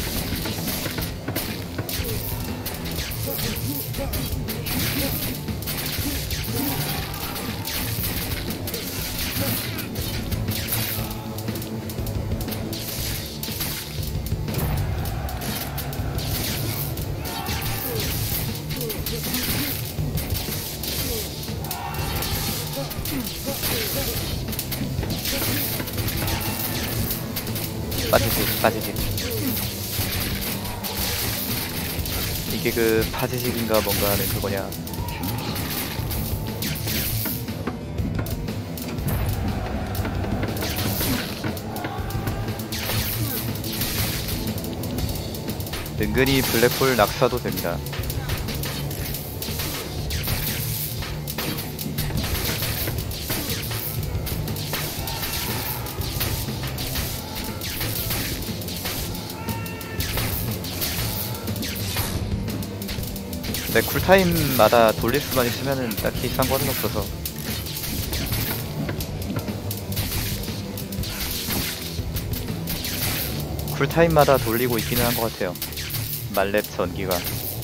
빠지지, 빠지지. 이게 그 파지직인가 뭔가 하는 그거냐. 은근히 블랙홀 낙사도 됩니다. 근데 쿨타임마다 돌릴 수만 있으면은 딱히 상관은 없어서. 쿨타임마다 돌리고 있기는 한 것 같아요. 말렙 전기가.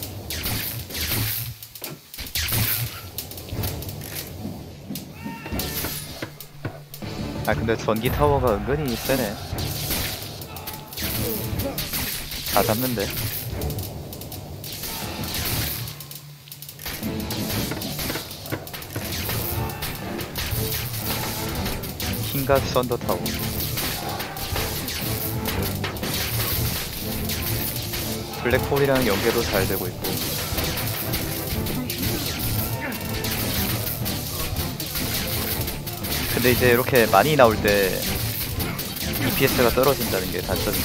아 근데 전기 타워가 은근히 세네. 다 잡는데. 킹갓 썬더 타워. 블랙홀이랑 연계도 잘 되고 있고. 근데 이제 이렇게 많이 나올 때 이피에스가 떨어진다는 게 단점인데.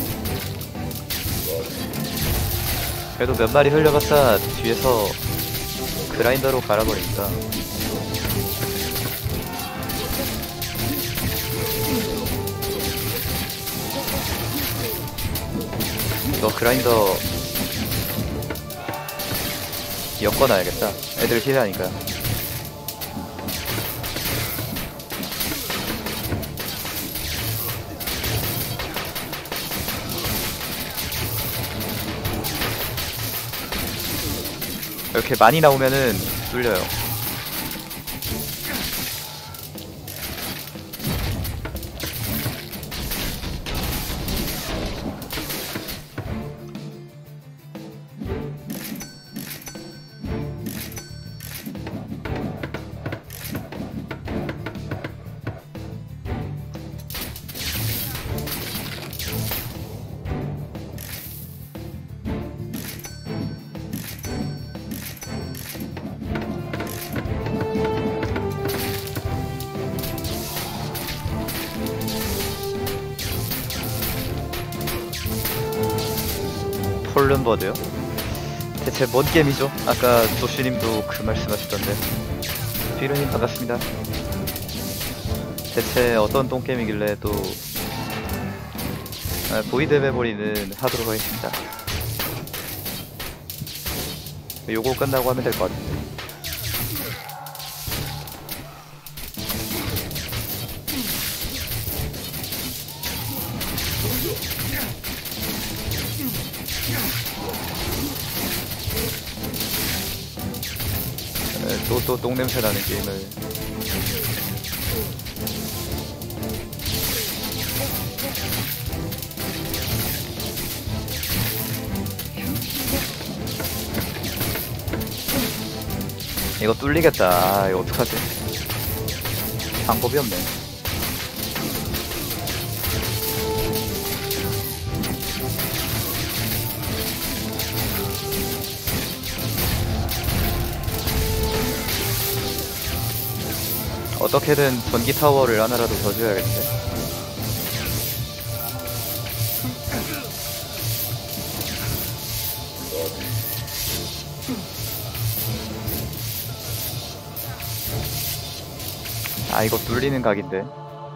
그래도 몇 마리 흘려봤자 뒤에서 그라인더로 갈아버리니까. 이거 그라인더 엮어놔야겠다. 애들 힐하니까. 이렇게 많이 나오면은 뚫려요. 폴른버드요? 대체 뭔 게임이죠? 아까 조슈님도 그 말씀하시던데. 비루님 반갑습니다. 대체 어떤 똥게임이길래 또 아, 보이드 메모리는 하도록 하겠습니다. 요거 끝나고 하면 될 것 같은데. 또 또 똥냄새 나는 게임을. 이거 뚫리겠다. 아, 이거 어떡하지? 방법이 없네. 어떻게든 전기 타워를 하나라도 더 줘야겠지. 아 이거 뚫리는 각인데.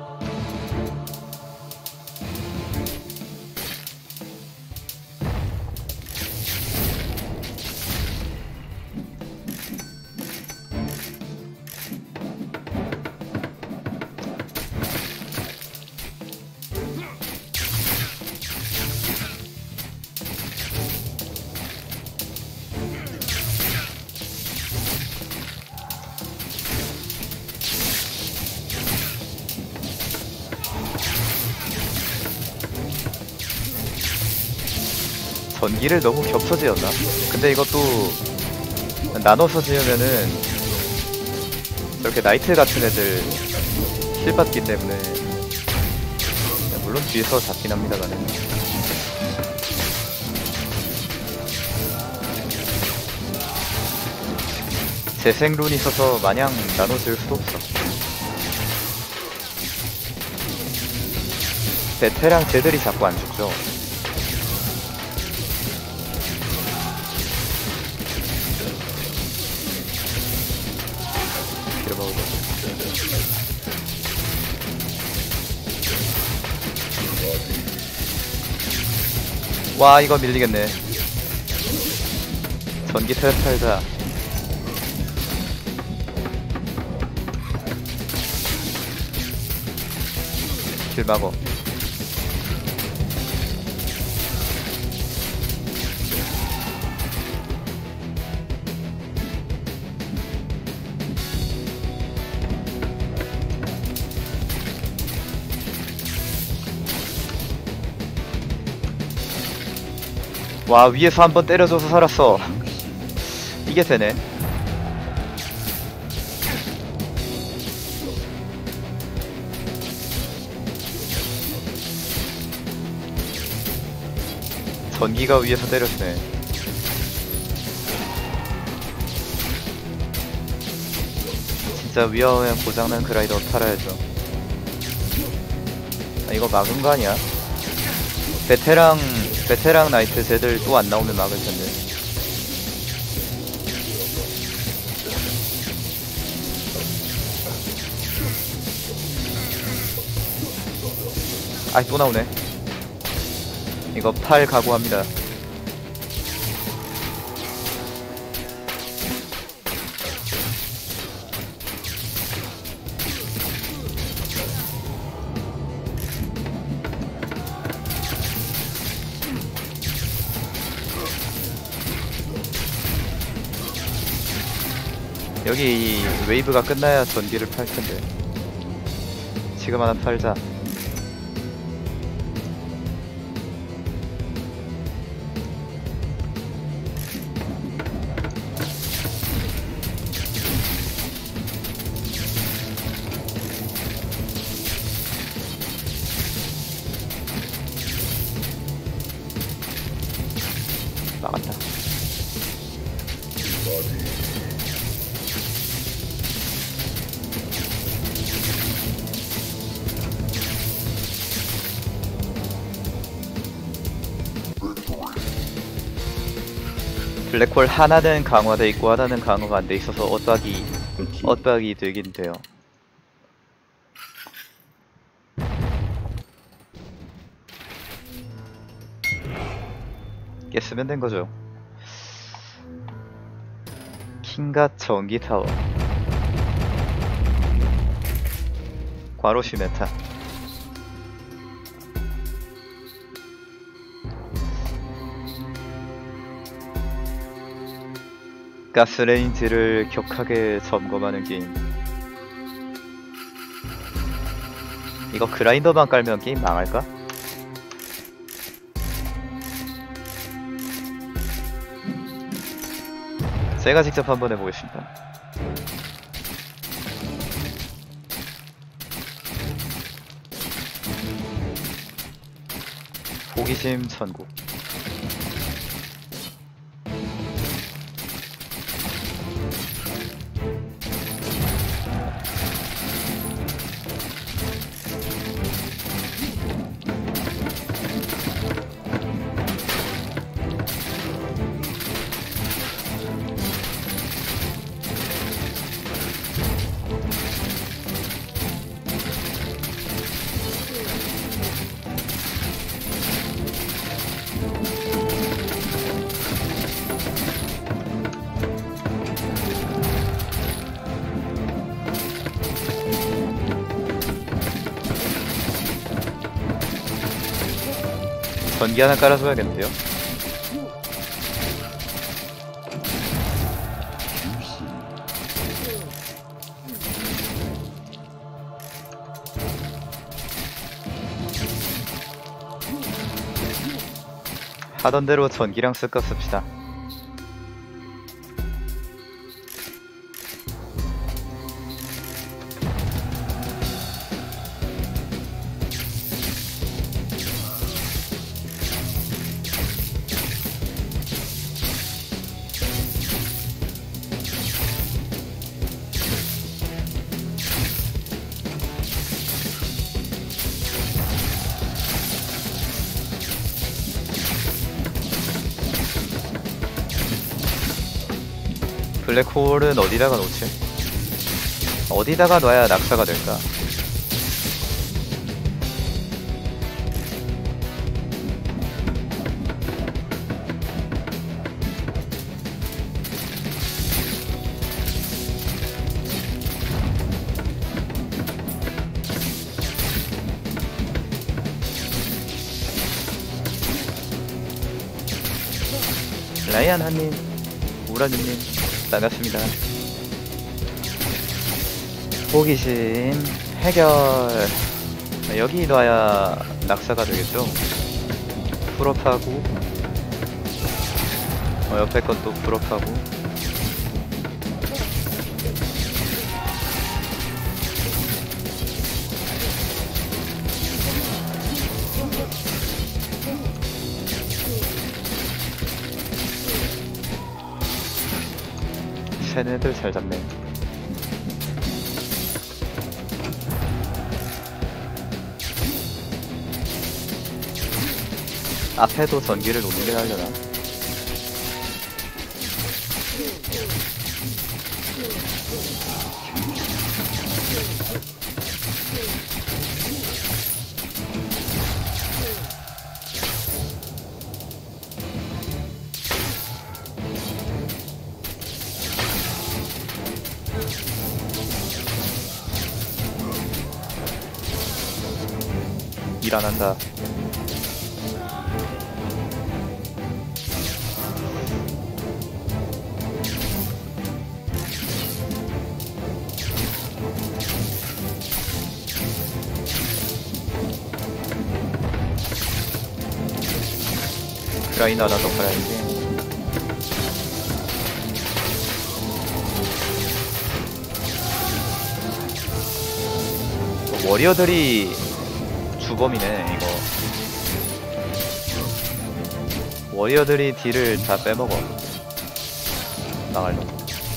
전기를 너무 겹쳐 지었나? 근데 이것도 나눠서 지으면은 저렇게 나이트 같은 애들 힐 받기 때문에, 물론 뒤에서 잡긴 합니다만은. 재생룬이 있어서 마냥 나눠 지을 수도 없어. 베테랑 쟤들이 자꾸 안 죽죠. 킬 먹으려. 와 이거 밀리겠네. 전기 트랩 탈자. 길 막어. 와 위에서 한번 때려줘서 살았어. 이게 되네. 전기가 위에서 때렸네. 진짜 위험한 고장난 그라이더 팔아야죠. 아, 이거 막은 거 아니야? 베테랑 베테랑 나이트 쟤들 또 안 나오면 막을 텐데. 아이 또 나오네. 이거 팔 각오합니다. 여기 이 웨이브가 끝나야 전기를 팔 텐데. 지금 하나 팔자. 나갔다. 블랙홀 하나는 강화돼 있고 하나는 강화가 안 돼 있어서 엇박이 엇박이 되긴 돼요. 깼으면 된 거죠. 킹갓 전기 타워. 과로시 메타. 가스레인지를 격하게 점검하는 게임. 이거 그라인더만 깔면 게임 망할까? 제가 직접 한번 해보겠습니다. 호기심 천국. 전기 하나 깔아줘야겠는데요? 하던 대로 전기랑 쓸까 씁시다. 블랙홀은 어디다가 놓지? 어디다가 놔야 낙사가 될까? 라이안 한님, 우라님님 반갑습니다. 호기심 해결. 여기 놔야 낙사가 되겠죠? 풀업하고 어, 옆에 것도 풀업하고. 쟤네들 잘 잡네. 앞에도 전기를 놓는 게 나려나? 일 안 한다. 라인 하나 더 가야지. 워리어들이 주범이네 이거. 워리어들이 딜을 다 빼먹어. 나갈놈.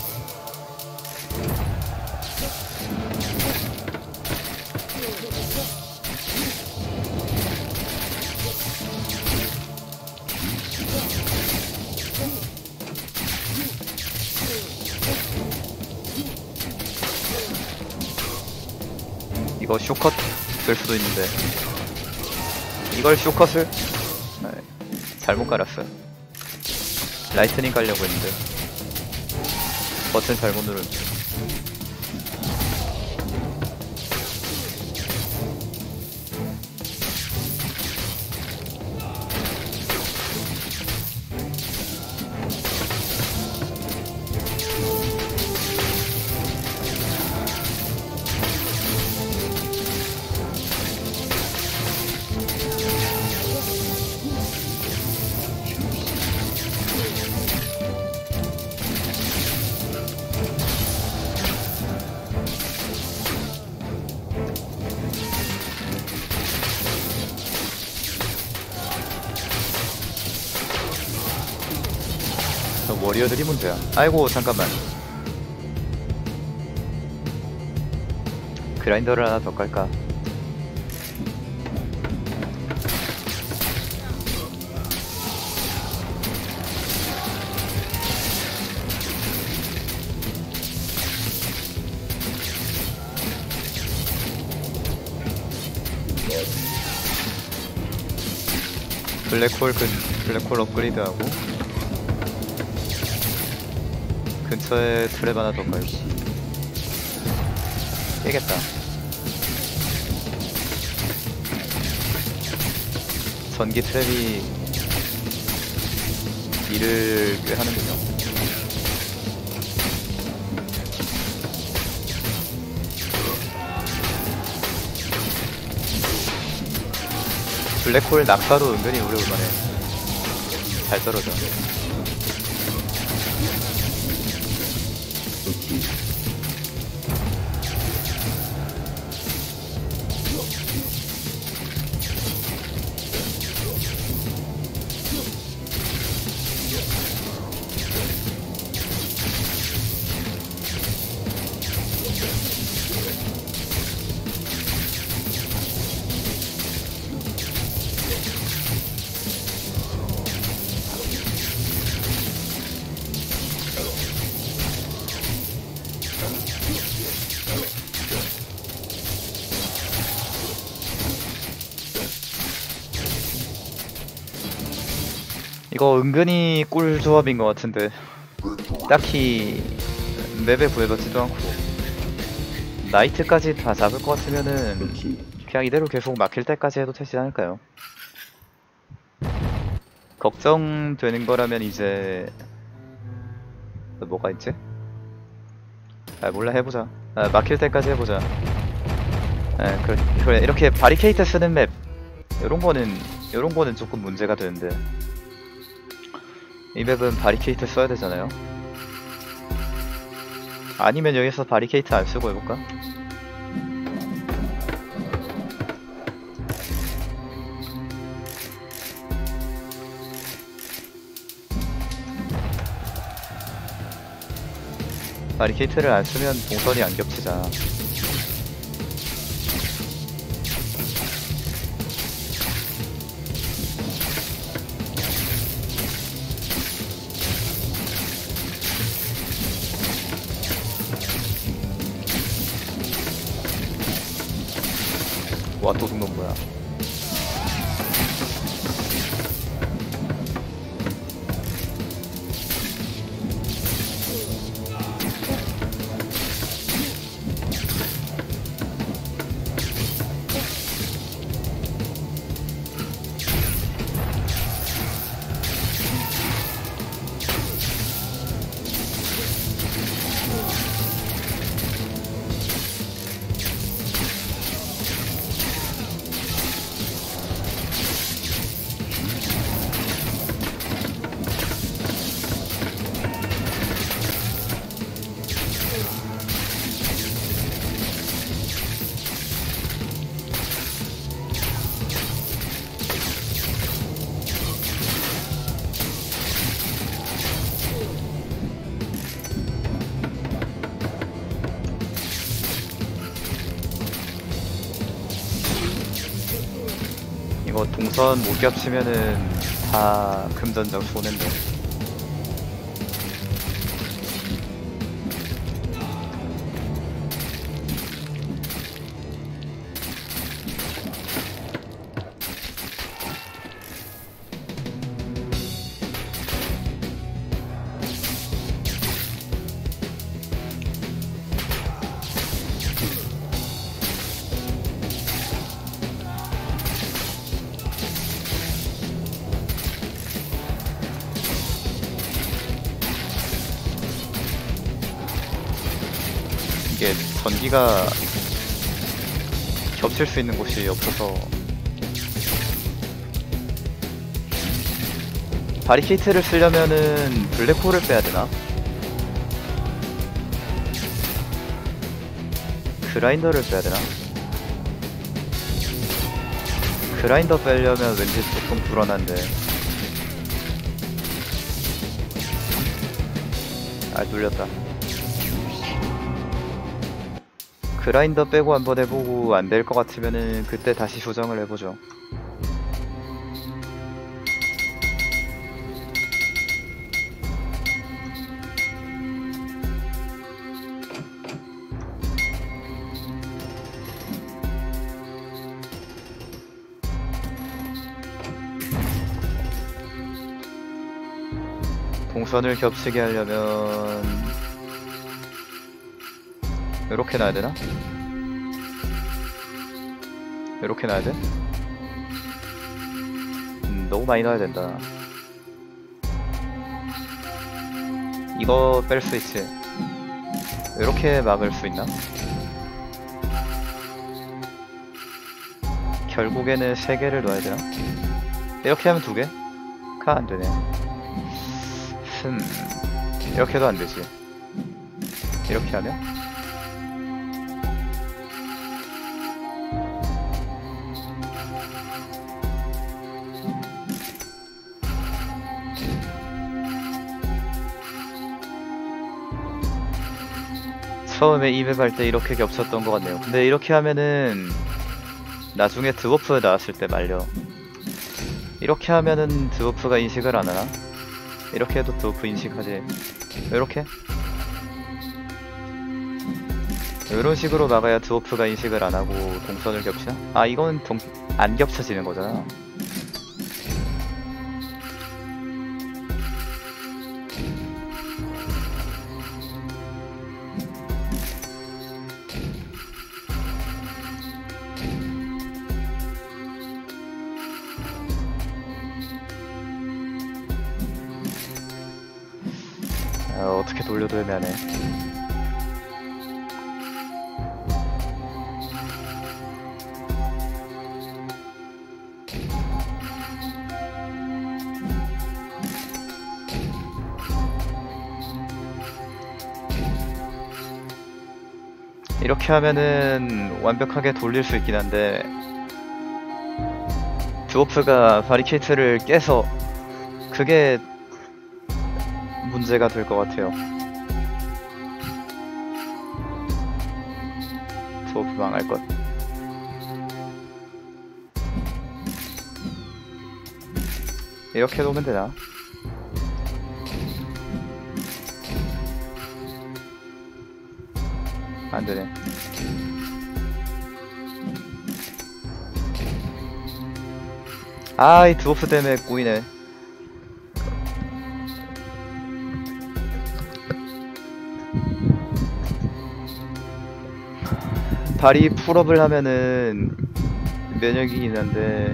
이거 쇼컷 될 수도 있는데 이걸 쇼컷을? 네, 잘못 깔았어요. 라이트닝 깔려고 했는데 버튼 잘못 누른. 워리어들이 문제야. 아이고 잠깐만. 그라인더를 하나 더 깔까? 블랙홀 근 블랙홀 업그레이드하고 근처에 트랩 하나 더 깔고. 깨겠다. 전기 트랩이 일을 꽤 하는군요. 블랙홀 낙사도 은근히 오래 올만해. 잘 떨어져. 이거 은근히 꿀 조합인 것 같은데 딱히 맵에 구애받지도 않고 나이트까지 다 잡을 것 같으면은 그냥 이대로 계속 막힐 때까지 해도 되지 않을까요? 걱정되는 거라면 이제 뭐가 있지? 아 몰라 해보자. 아, 막힐 때까지 해보자. 아, 그래, 그래 이렇게 바리케이트 쓰는 맵 요런 거는 요런 거는 조금 문제가 되는데 이 맵은 바리케이트 써야 되잖아요. 아니면 여기서 바리케이트 안 쓰고 해볼까? 바리케이트를 안 쓰면 동선이 안 겹치잖아. 와 도둑놈 뭐야? 이거 동선 못 겹치면은 다 금전적 손해인데. 이게 전기가 겹칠 수 있는 곳이 없어서 바리케이트를 쓰려면은 블랙홀을 빼야 되나? 그라인더를 빼야 되나? 그라인더 빼려면 왠지 조금 불안한데. 아 눌렸다. 그라인더 빼고 한번 해보고 안 될 것 같으면은 그때 다시 조정을 해보죠. 동선을 겹치게 하려면 이렇게 놔야 되나? 이렇게 놔야 돼? 음, 너무 많이 놔야 된다. 이거 뺄 수 있지. 이렇게 막을 수 있나? 결국에는 세 개를 놔야 되나? 이렇게 하면 두 개? 가 안 되네. 흠, 이렇게 해도 안 되지. 이렇게 하면? 처음에 이맵 할 때 이렇게 겹쳤던 것 같네요. 근데 이렇게 하면은 나중에 드워프 나왔을 때 말려. 이렇게 하면은 드워프가 인식을 안 하나? 이렇게 해도 드워프 인식하지. 이렇게? 이런 식으로 막아야 드워프가 인식을 안 하고 동선을 겹치나? 아 이건 동... 안 겹쳐지는 거잖아. 이렇게 돌려도 애매하네. 이렇게 하면은 완벽하게 돌릴 수 있긴 한데 드워프가 바리케이트를 깨서 그게 문제가 될 것 같아요. 드워프 망할 것. 이렇게 놓으면 되나? 안 되네. 아, 이 드워프 때문에 꼬이네. 발이 풀업을 하면은 면역이 있는데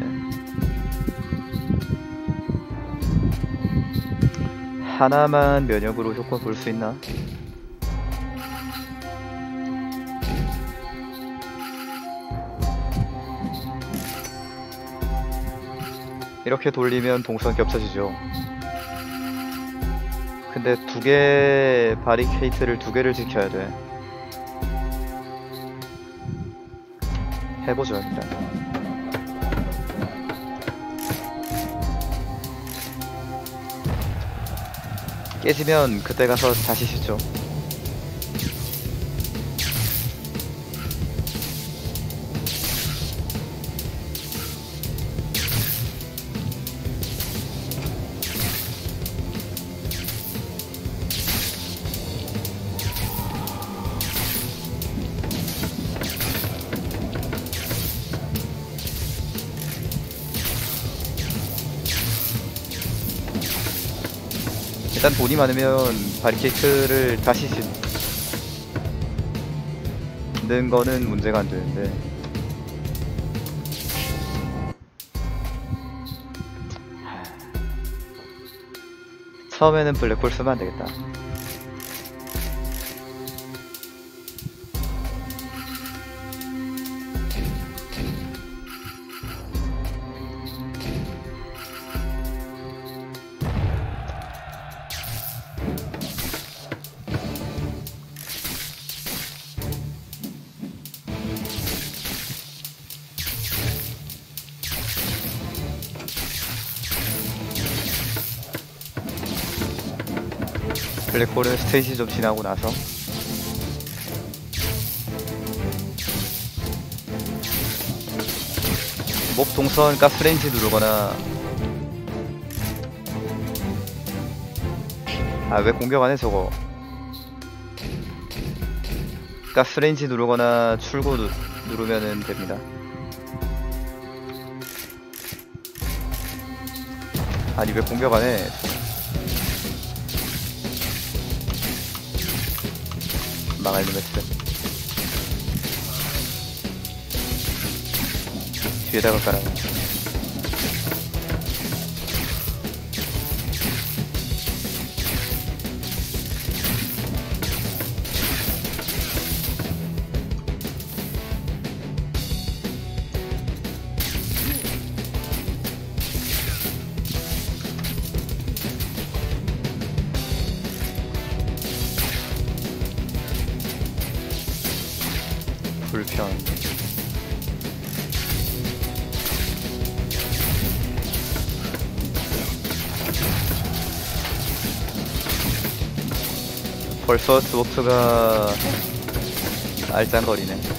하나만 면역으로 효과 볼 수 있나? 이렇게 돌리면 동선 겹쳐지죠. 근데 두 개 바리케이트를 두 개를 지켜야 돼. 해보죠 일단. 깨지면 그때 가서 다시 씻죠. 일단 돈이 많으면 바리케이트를 다시 짓는 거는 문제가 안 되는데 처음에는 블랙홀 쓰면 안 되겠다. 블랙홀은 스테이지 좀 지나고 나서 몹 동선 가스레인지 누르거나 아 왜 공격 안해 저거. 가스레인지 누르거나 출구 누, 누르면은 됩니다. 아니 왜 공격 안해. 망할 놈했어. 뒤에다가 깔아. 불편. 벌써 드워프가 알짱거리네.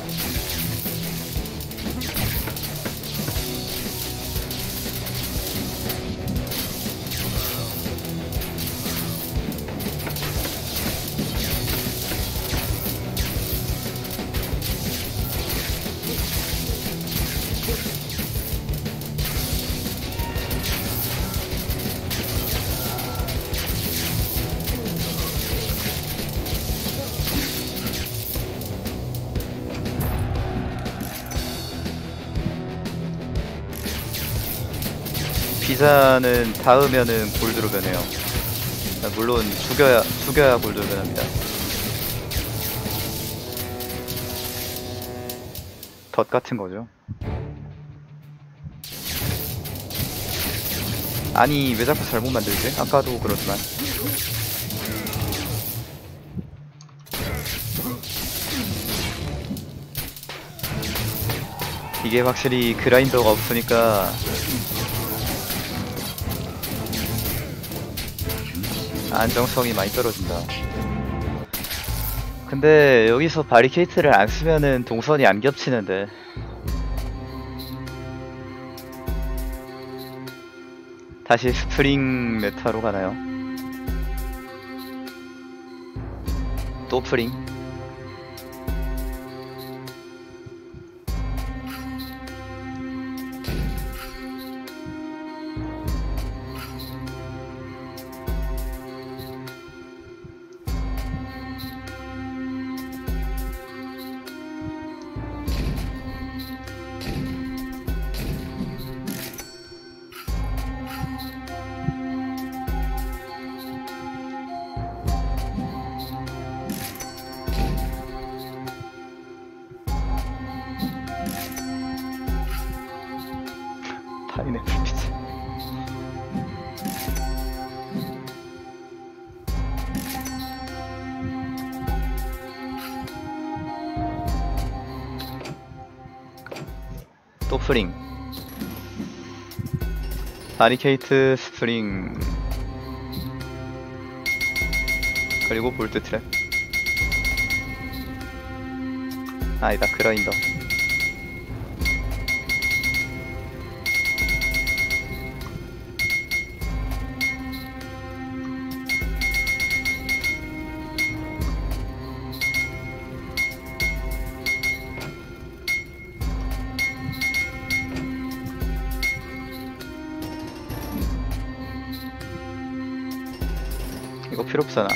피자는 닿으면은 골드로 변해요. 아, 물론 죽여야 죽여야 골드변합니다. 덫 같은 거죠. 아니 왜 자꾸 잘못 만들지? 아까도 그렇지만. 이게 확실히 그라인더가 없으니까 안정성이 많이 떨어진다. 근데 여기서 바리케이트를 안 쓰면은 동선이 안 겹치는데. 다시 스프링 메타로 가나요? 또 프링? 파인애플 피자. 또 프링. 바리케이트 스프링. 그리고 볼트 트랩. 아니다, 그라인더. 이거 필요 없잖아.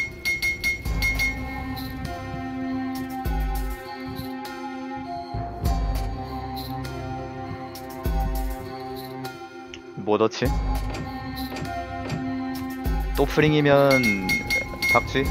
뭐 넣지? 또 프링이면 박쥐?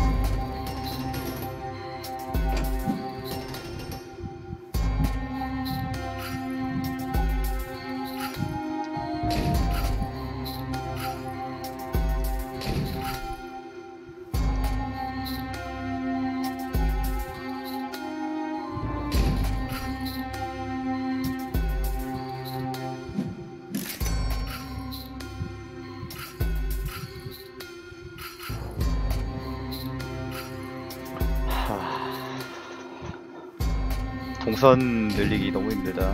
동선 늘리기 너무 힘들다.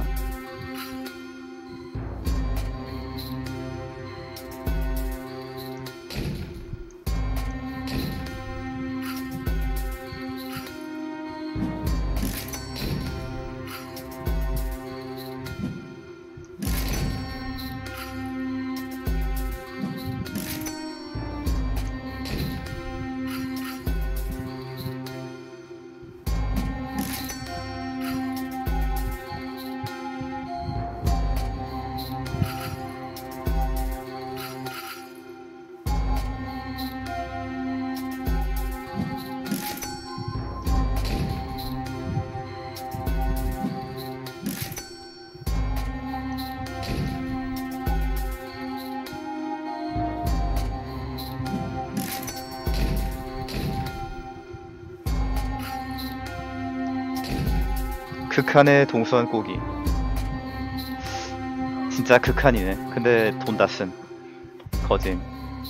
극한의 동선 꼬기. 진짜 극한이네. 근데 돈 다 쓴. 거짐.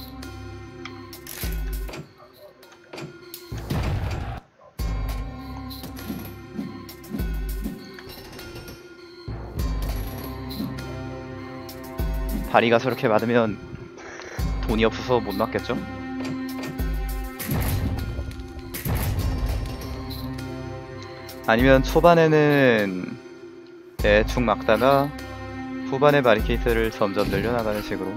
다리가 저렇게 많으면 돈이 없어서 못 맞겠죠? 아니면 초반에는 대충 막다가 후반에 바리케이트를 점점 늘려나가는 식으로.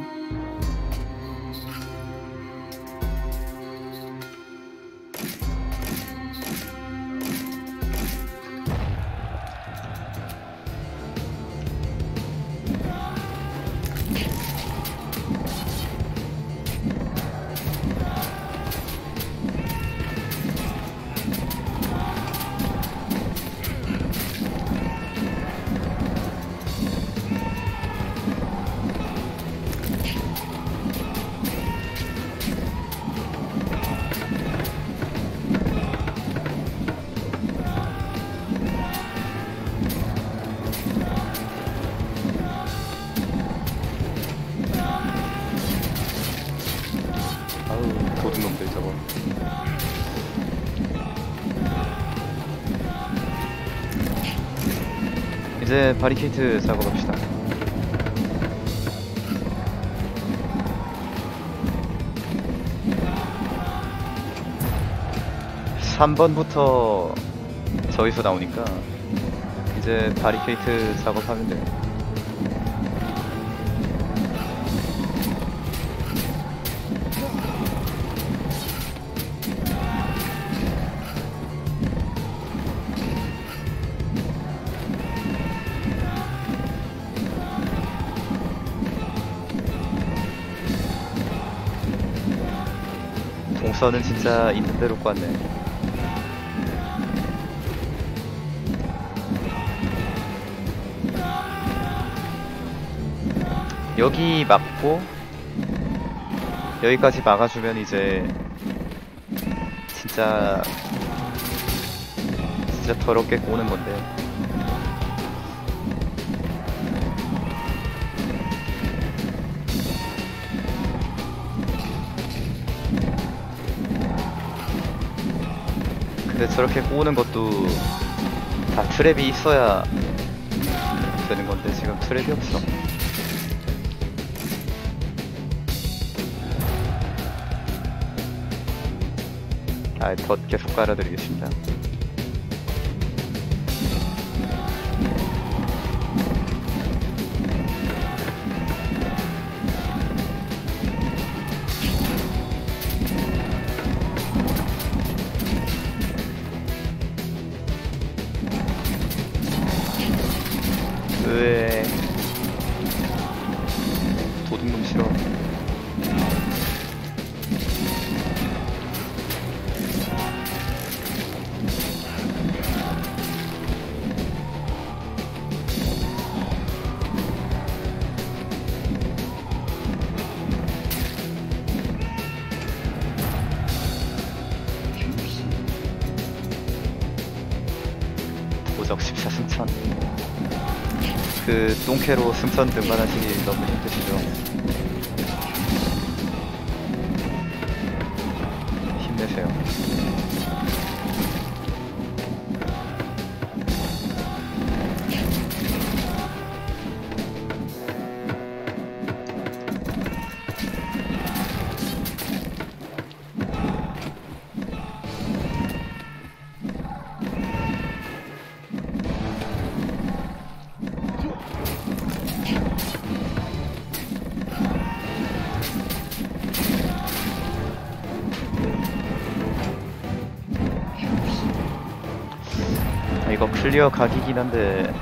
이제 바리케이트 작업합시다. 삼 번부터 저기서 나오니까 이제 바리케이트 작업하면 돼요. 동선은 진짜 있는 대로 꽂네. 여기 막고 여기까지 막아주면 이제 진짜 진짜 더럽게 고는 건데. 근데 저렇게 꼬는 것도 다 트랩이 있어야 되는 건데 지금 트랩이 없어. 아, 덧 계속 깔아드리겠습니다. 으에 도둑놈 싫어. 도적 십사 승천. 그 똥캐로 승선 등반하시기 너무 힘드시죠? 힘내세요. 이거 클리어 각이긴 한데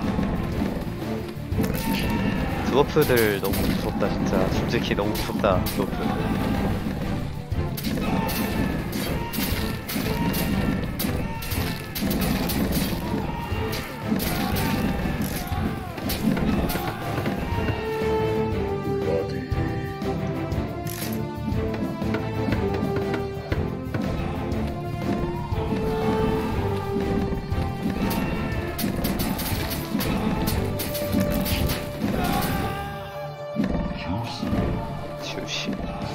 드워프들 너무 무섭다. 진짜 솔직히 너무 무섭다. 드워프 주시.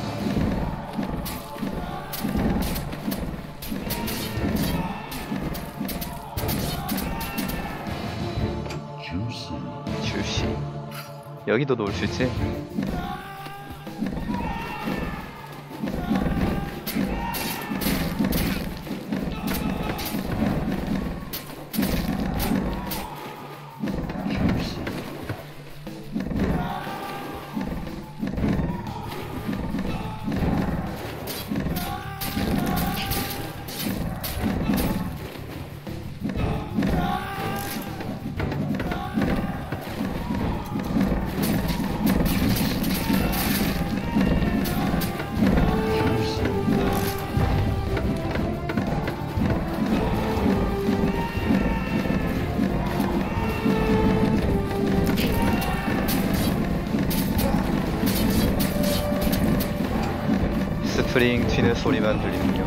주시. 여기도 놓을 수 있지? 스프링 튀는 소리만 들리는겨.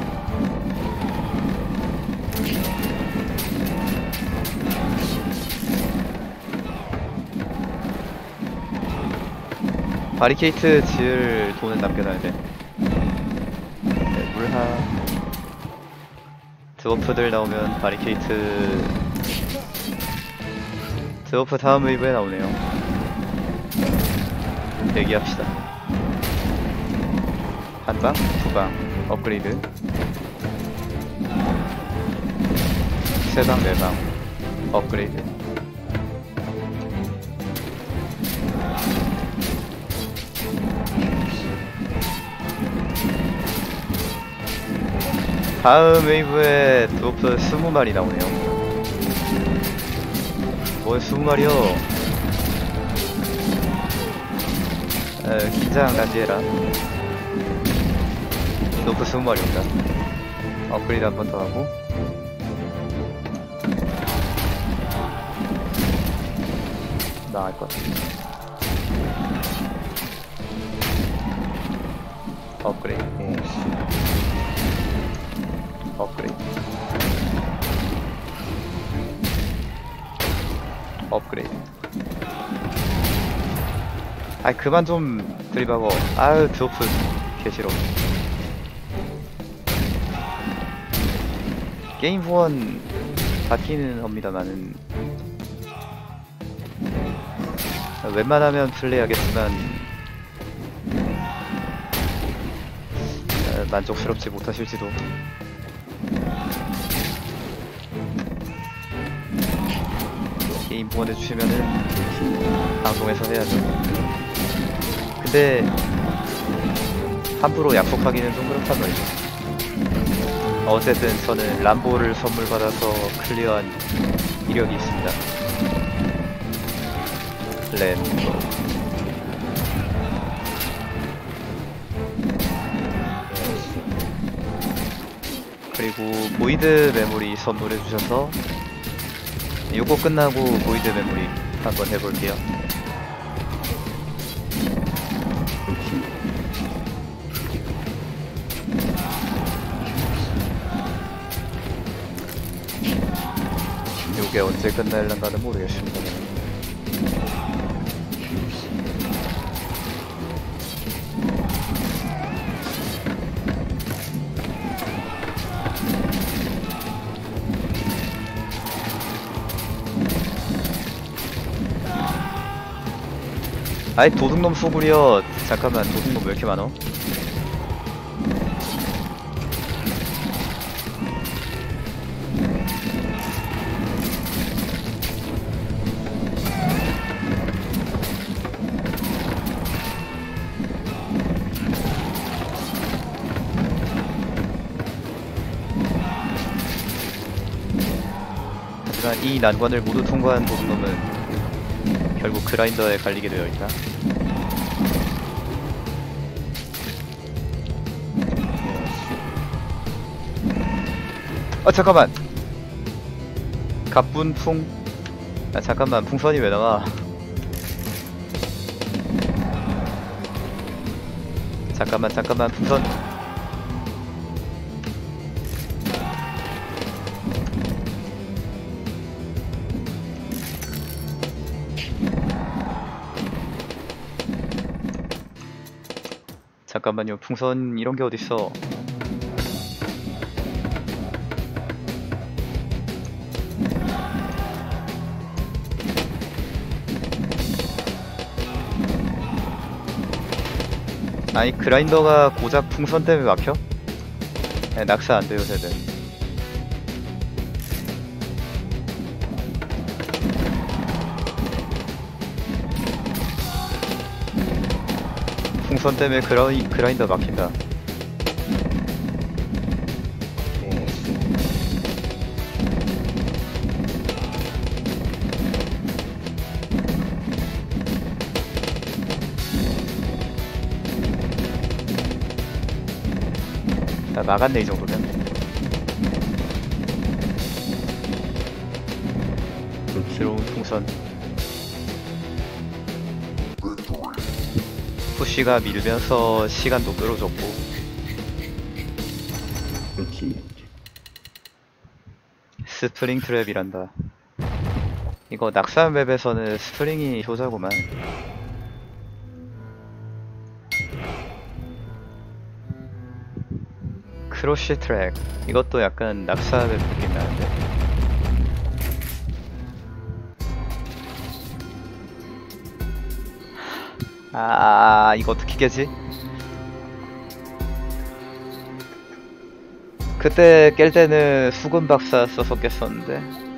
바리케이트 지을 돈은 남겨놔야 돼. 네, 물하 드워프들 나오면 바리케이트 드워프 다음 웨이브에 나오네요. 대기합시다. 한방, 두방, 업그레이드. 세방, 네방, 업그레이드. 다음 웨이브에 드워프 스무 마리 나오네요. 뭘 스무 마리요? 에, 긴장 단지해라. 드워프 스무 마리 온다. 업그레이드 한 번 더 하고. 나갈 것 같아. 업그레이드. 업그레이드. 업그레이드. 아이 그만 좀 들이박어. 아유 드워프 개싫어. 게임 후원 받기는 합니다만은 웬만하면 플레이하겠지만 어, 만족스럽지 못하실지도. 게임 후원해주시면은 방송에서 해야죠. 근데 함부로 약속하기는 좀 그렇단 말이죠. 어쨌든 저는 람보를 선물 받아서 클리어한 이력이 있습니다. 램보. 그리고 보이드 메모리 선물해 주셔서 요거 끝나고 보이드 메모리 한번 해볼게요. 요게 언제 끝날란가는 모르겠습니다. 아이 도둑놈 소굴이여. 잠깐만 도둑놈 왜 이렇게 많어? 하지만 이 난관을 모두 통과한 도둑놈은 결국 그라인더에 갈리게 되어 있다. 아 잠깐만. 갑분풍. 아 잠깐만 풍선이 왜 나와? 잠깐만 잠깐만 풍선. 잠깐만요. 풍선 이런 게 어딨어? 아니 그라인더가 고작 풍선 때문에 막혀? 네, 낙사 안 돼요, 쟤들. 풍선 때문에 그라이, 그라인더 막힌다. 자, 막았네 이 정도면. 새로운 풍선. 푸시가 밀면서 시간도 끌어줬고. 스프링 트랩이란다. 이거 낙산 맵에서는 스프링이 효자구만. 크로시 트랙. 이것도 약간 낙사 맵 느낌 나는데. 아, 이거 어떻게 깨지? 그때 깰 때는 수금 박사 써서 깼었는데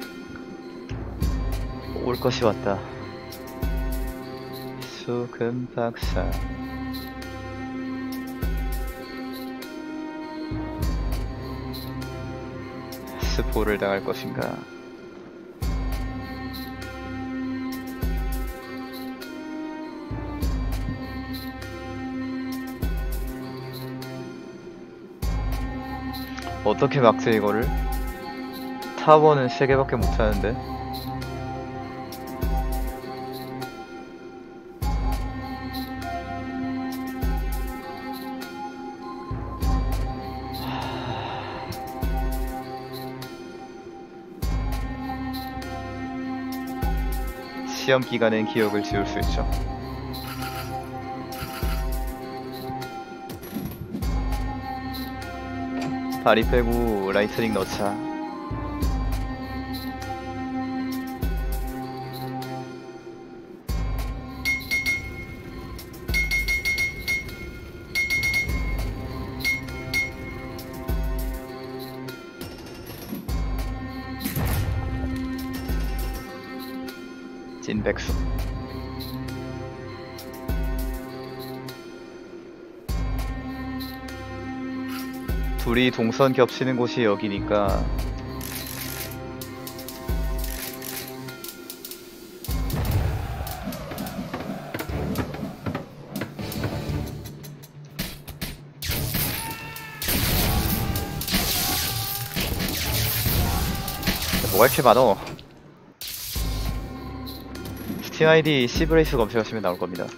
올 것이 왔다. 수금 박사. 스포를 당할 것인가? 어떻게 막지 이거를? 타워는 세 개밖에 못하는데. 시험 기간엔 기억을 지울 수 있죠. 다리 빼고 라이트닝 넣자. 찐백수. 둘이 동선 겹치는 곳이 여기니까 뭐가 이렇게 많어. 스팀 아이디 시브레이스 검색하시면 나올 겁니다.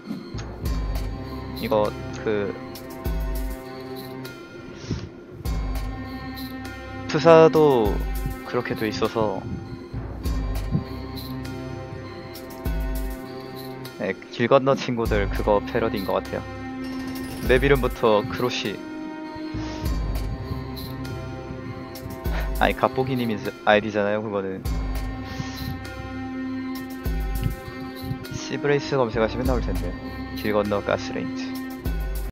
이거 그 투사도 그렇게 돼 있어서 네, 길 건너 친구들 그거 패러디인 것 같아요. 맵 이름부터 크로시 아니 갑보기님이 아이디잖아요. 그거는 시브레이스 검색하시면 나올텐데 길 건너 가스레인지.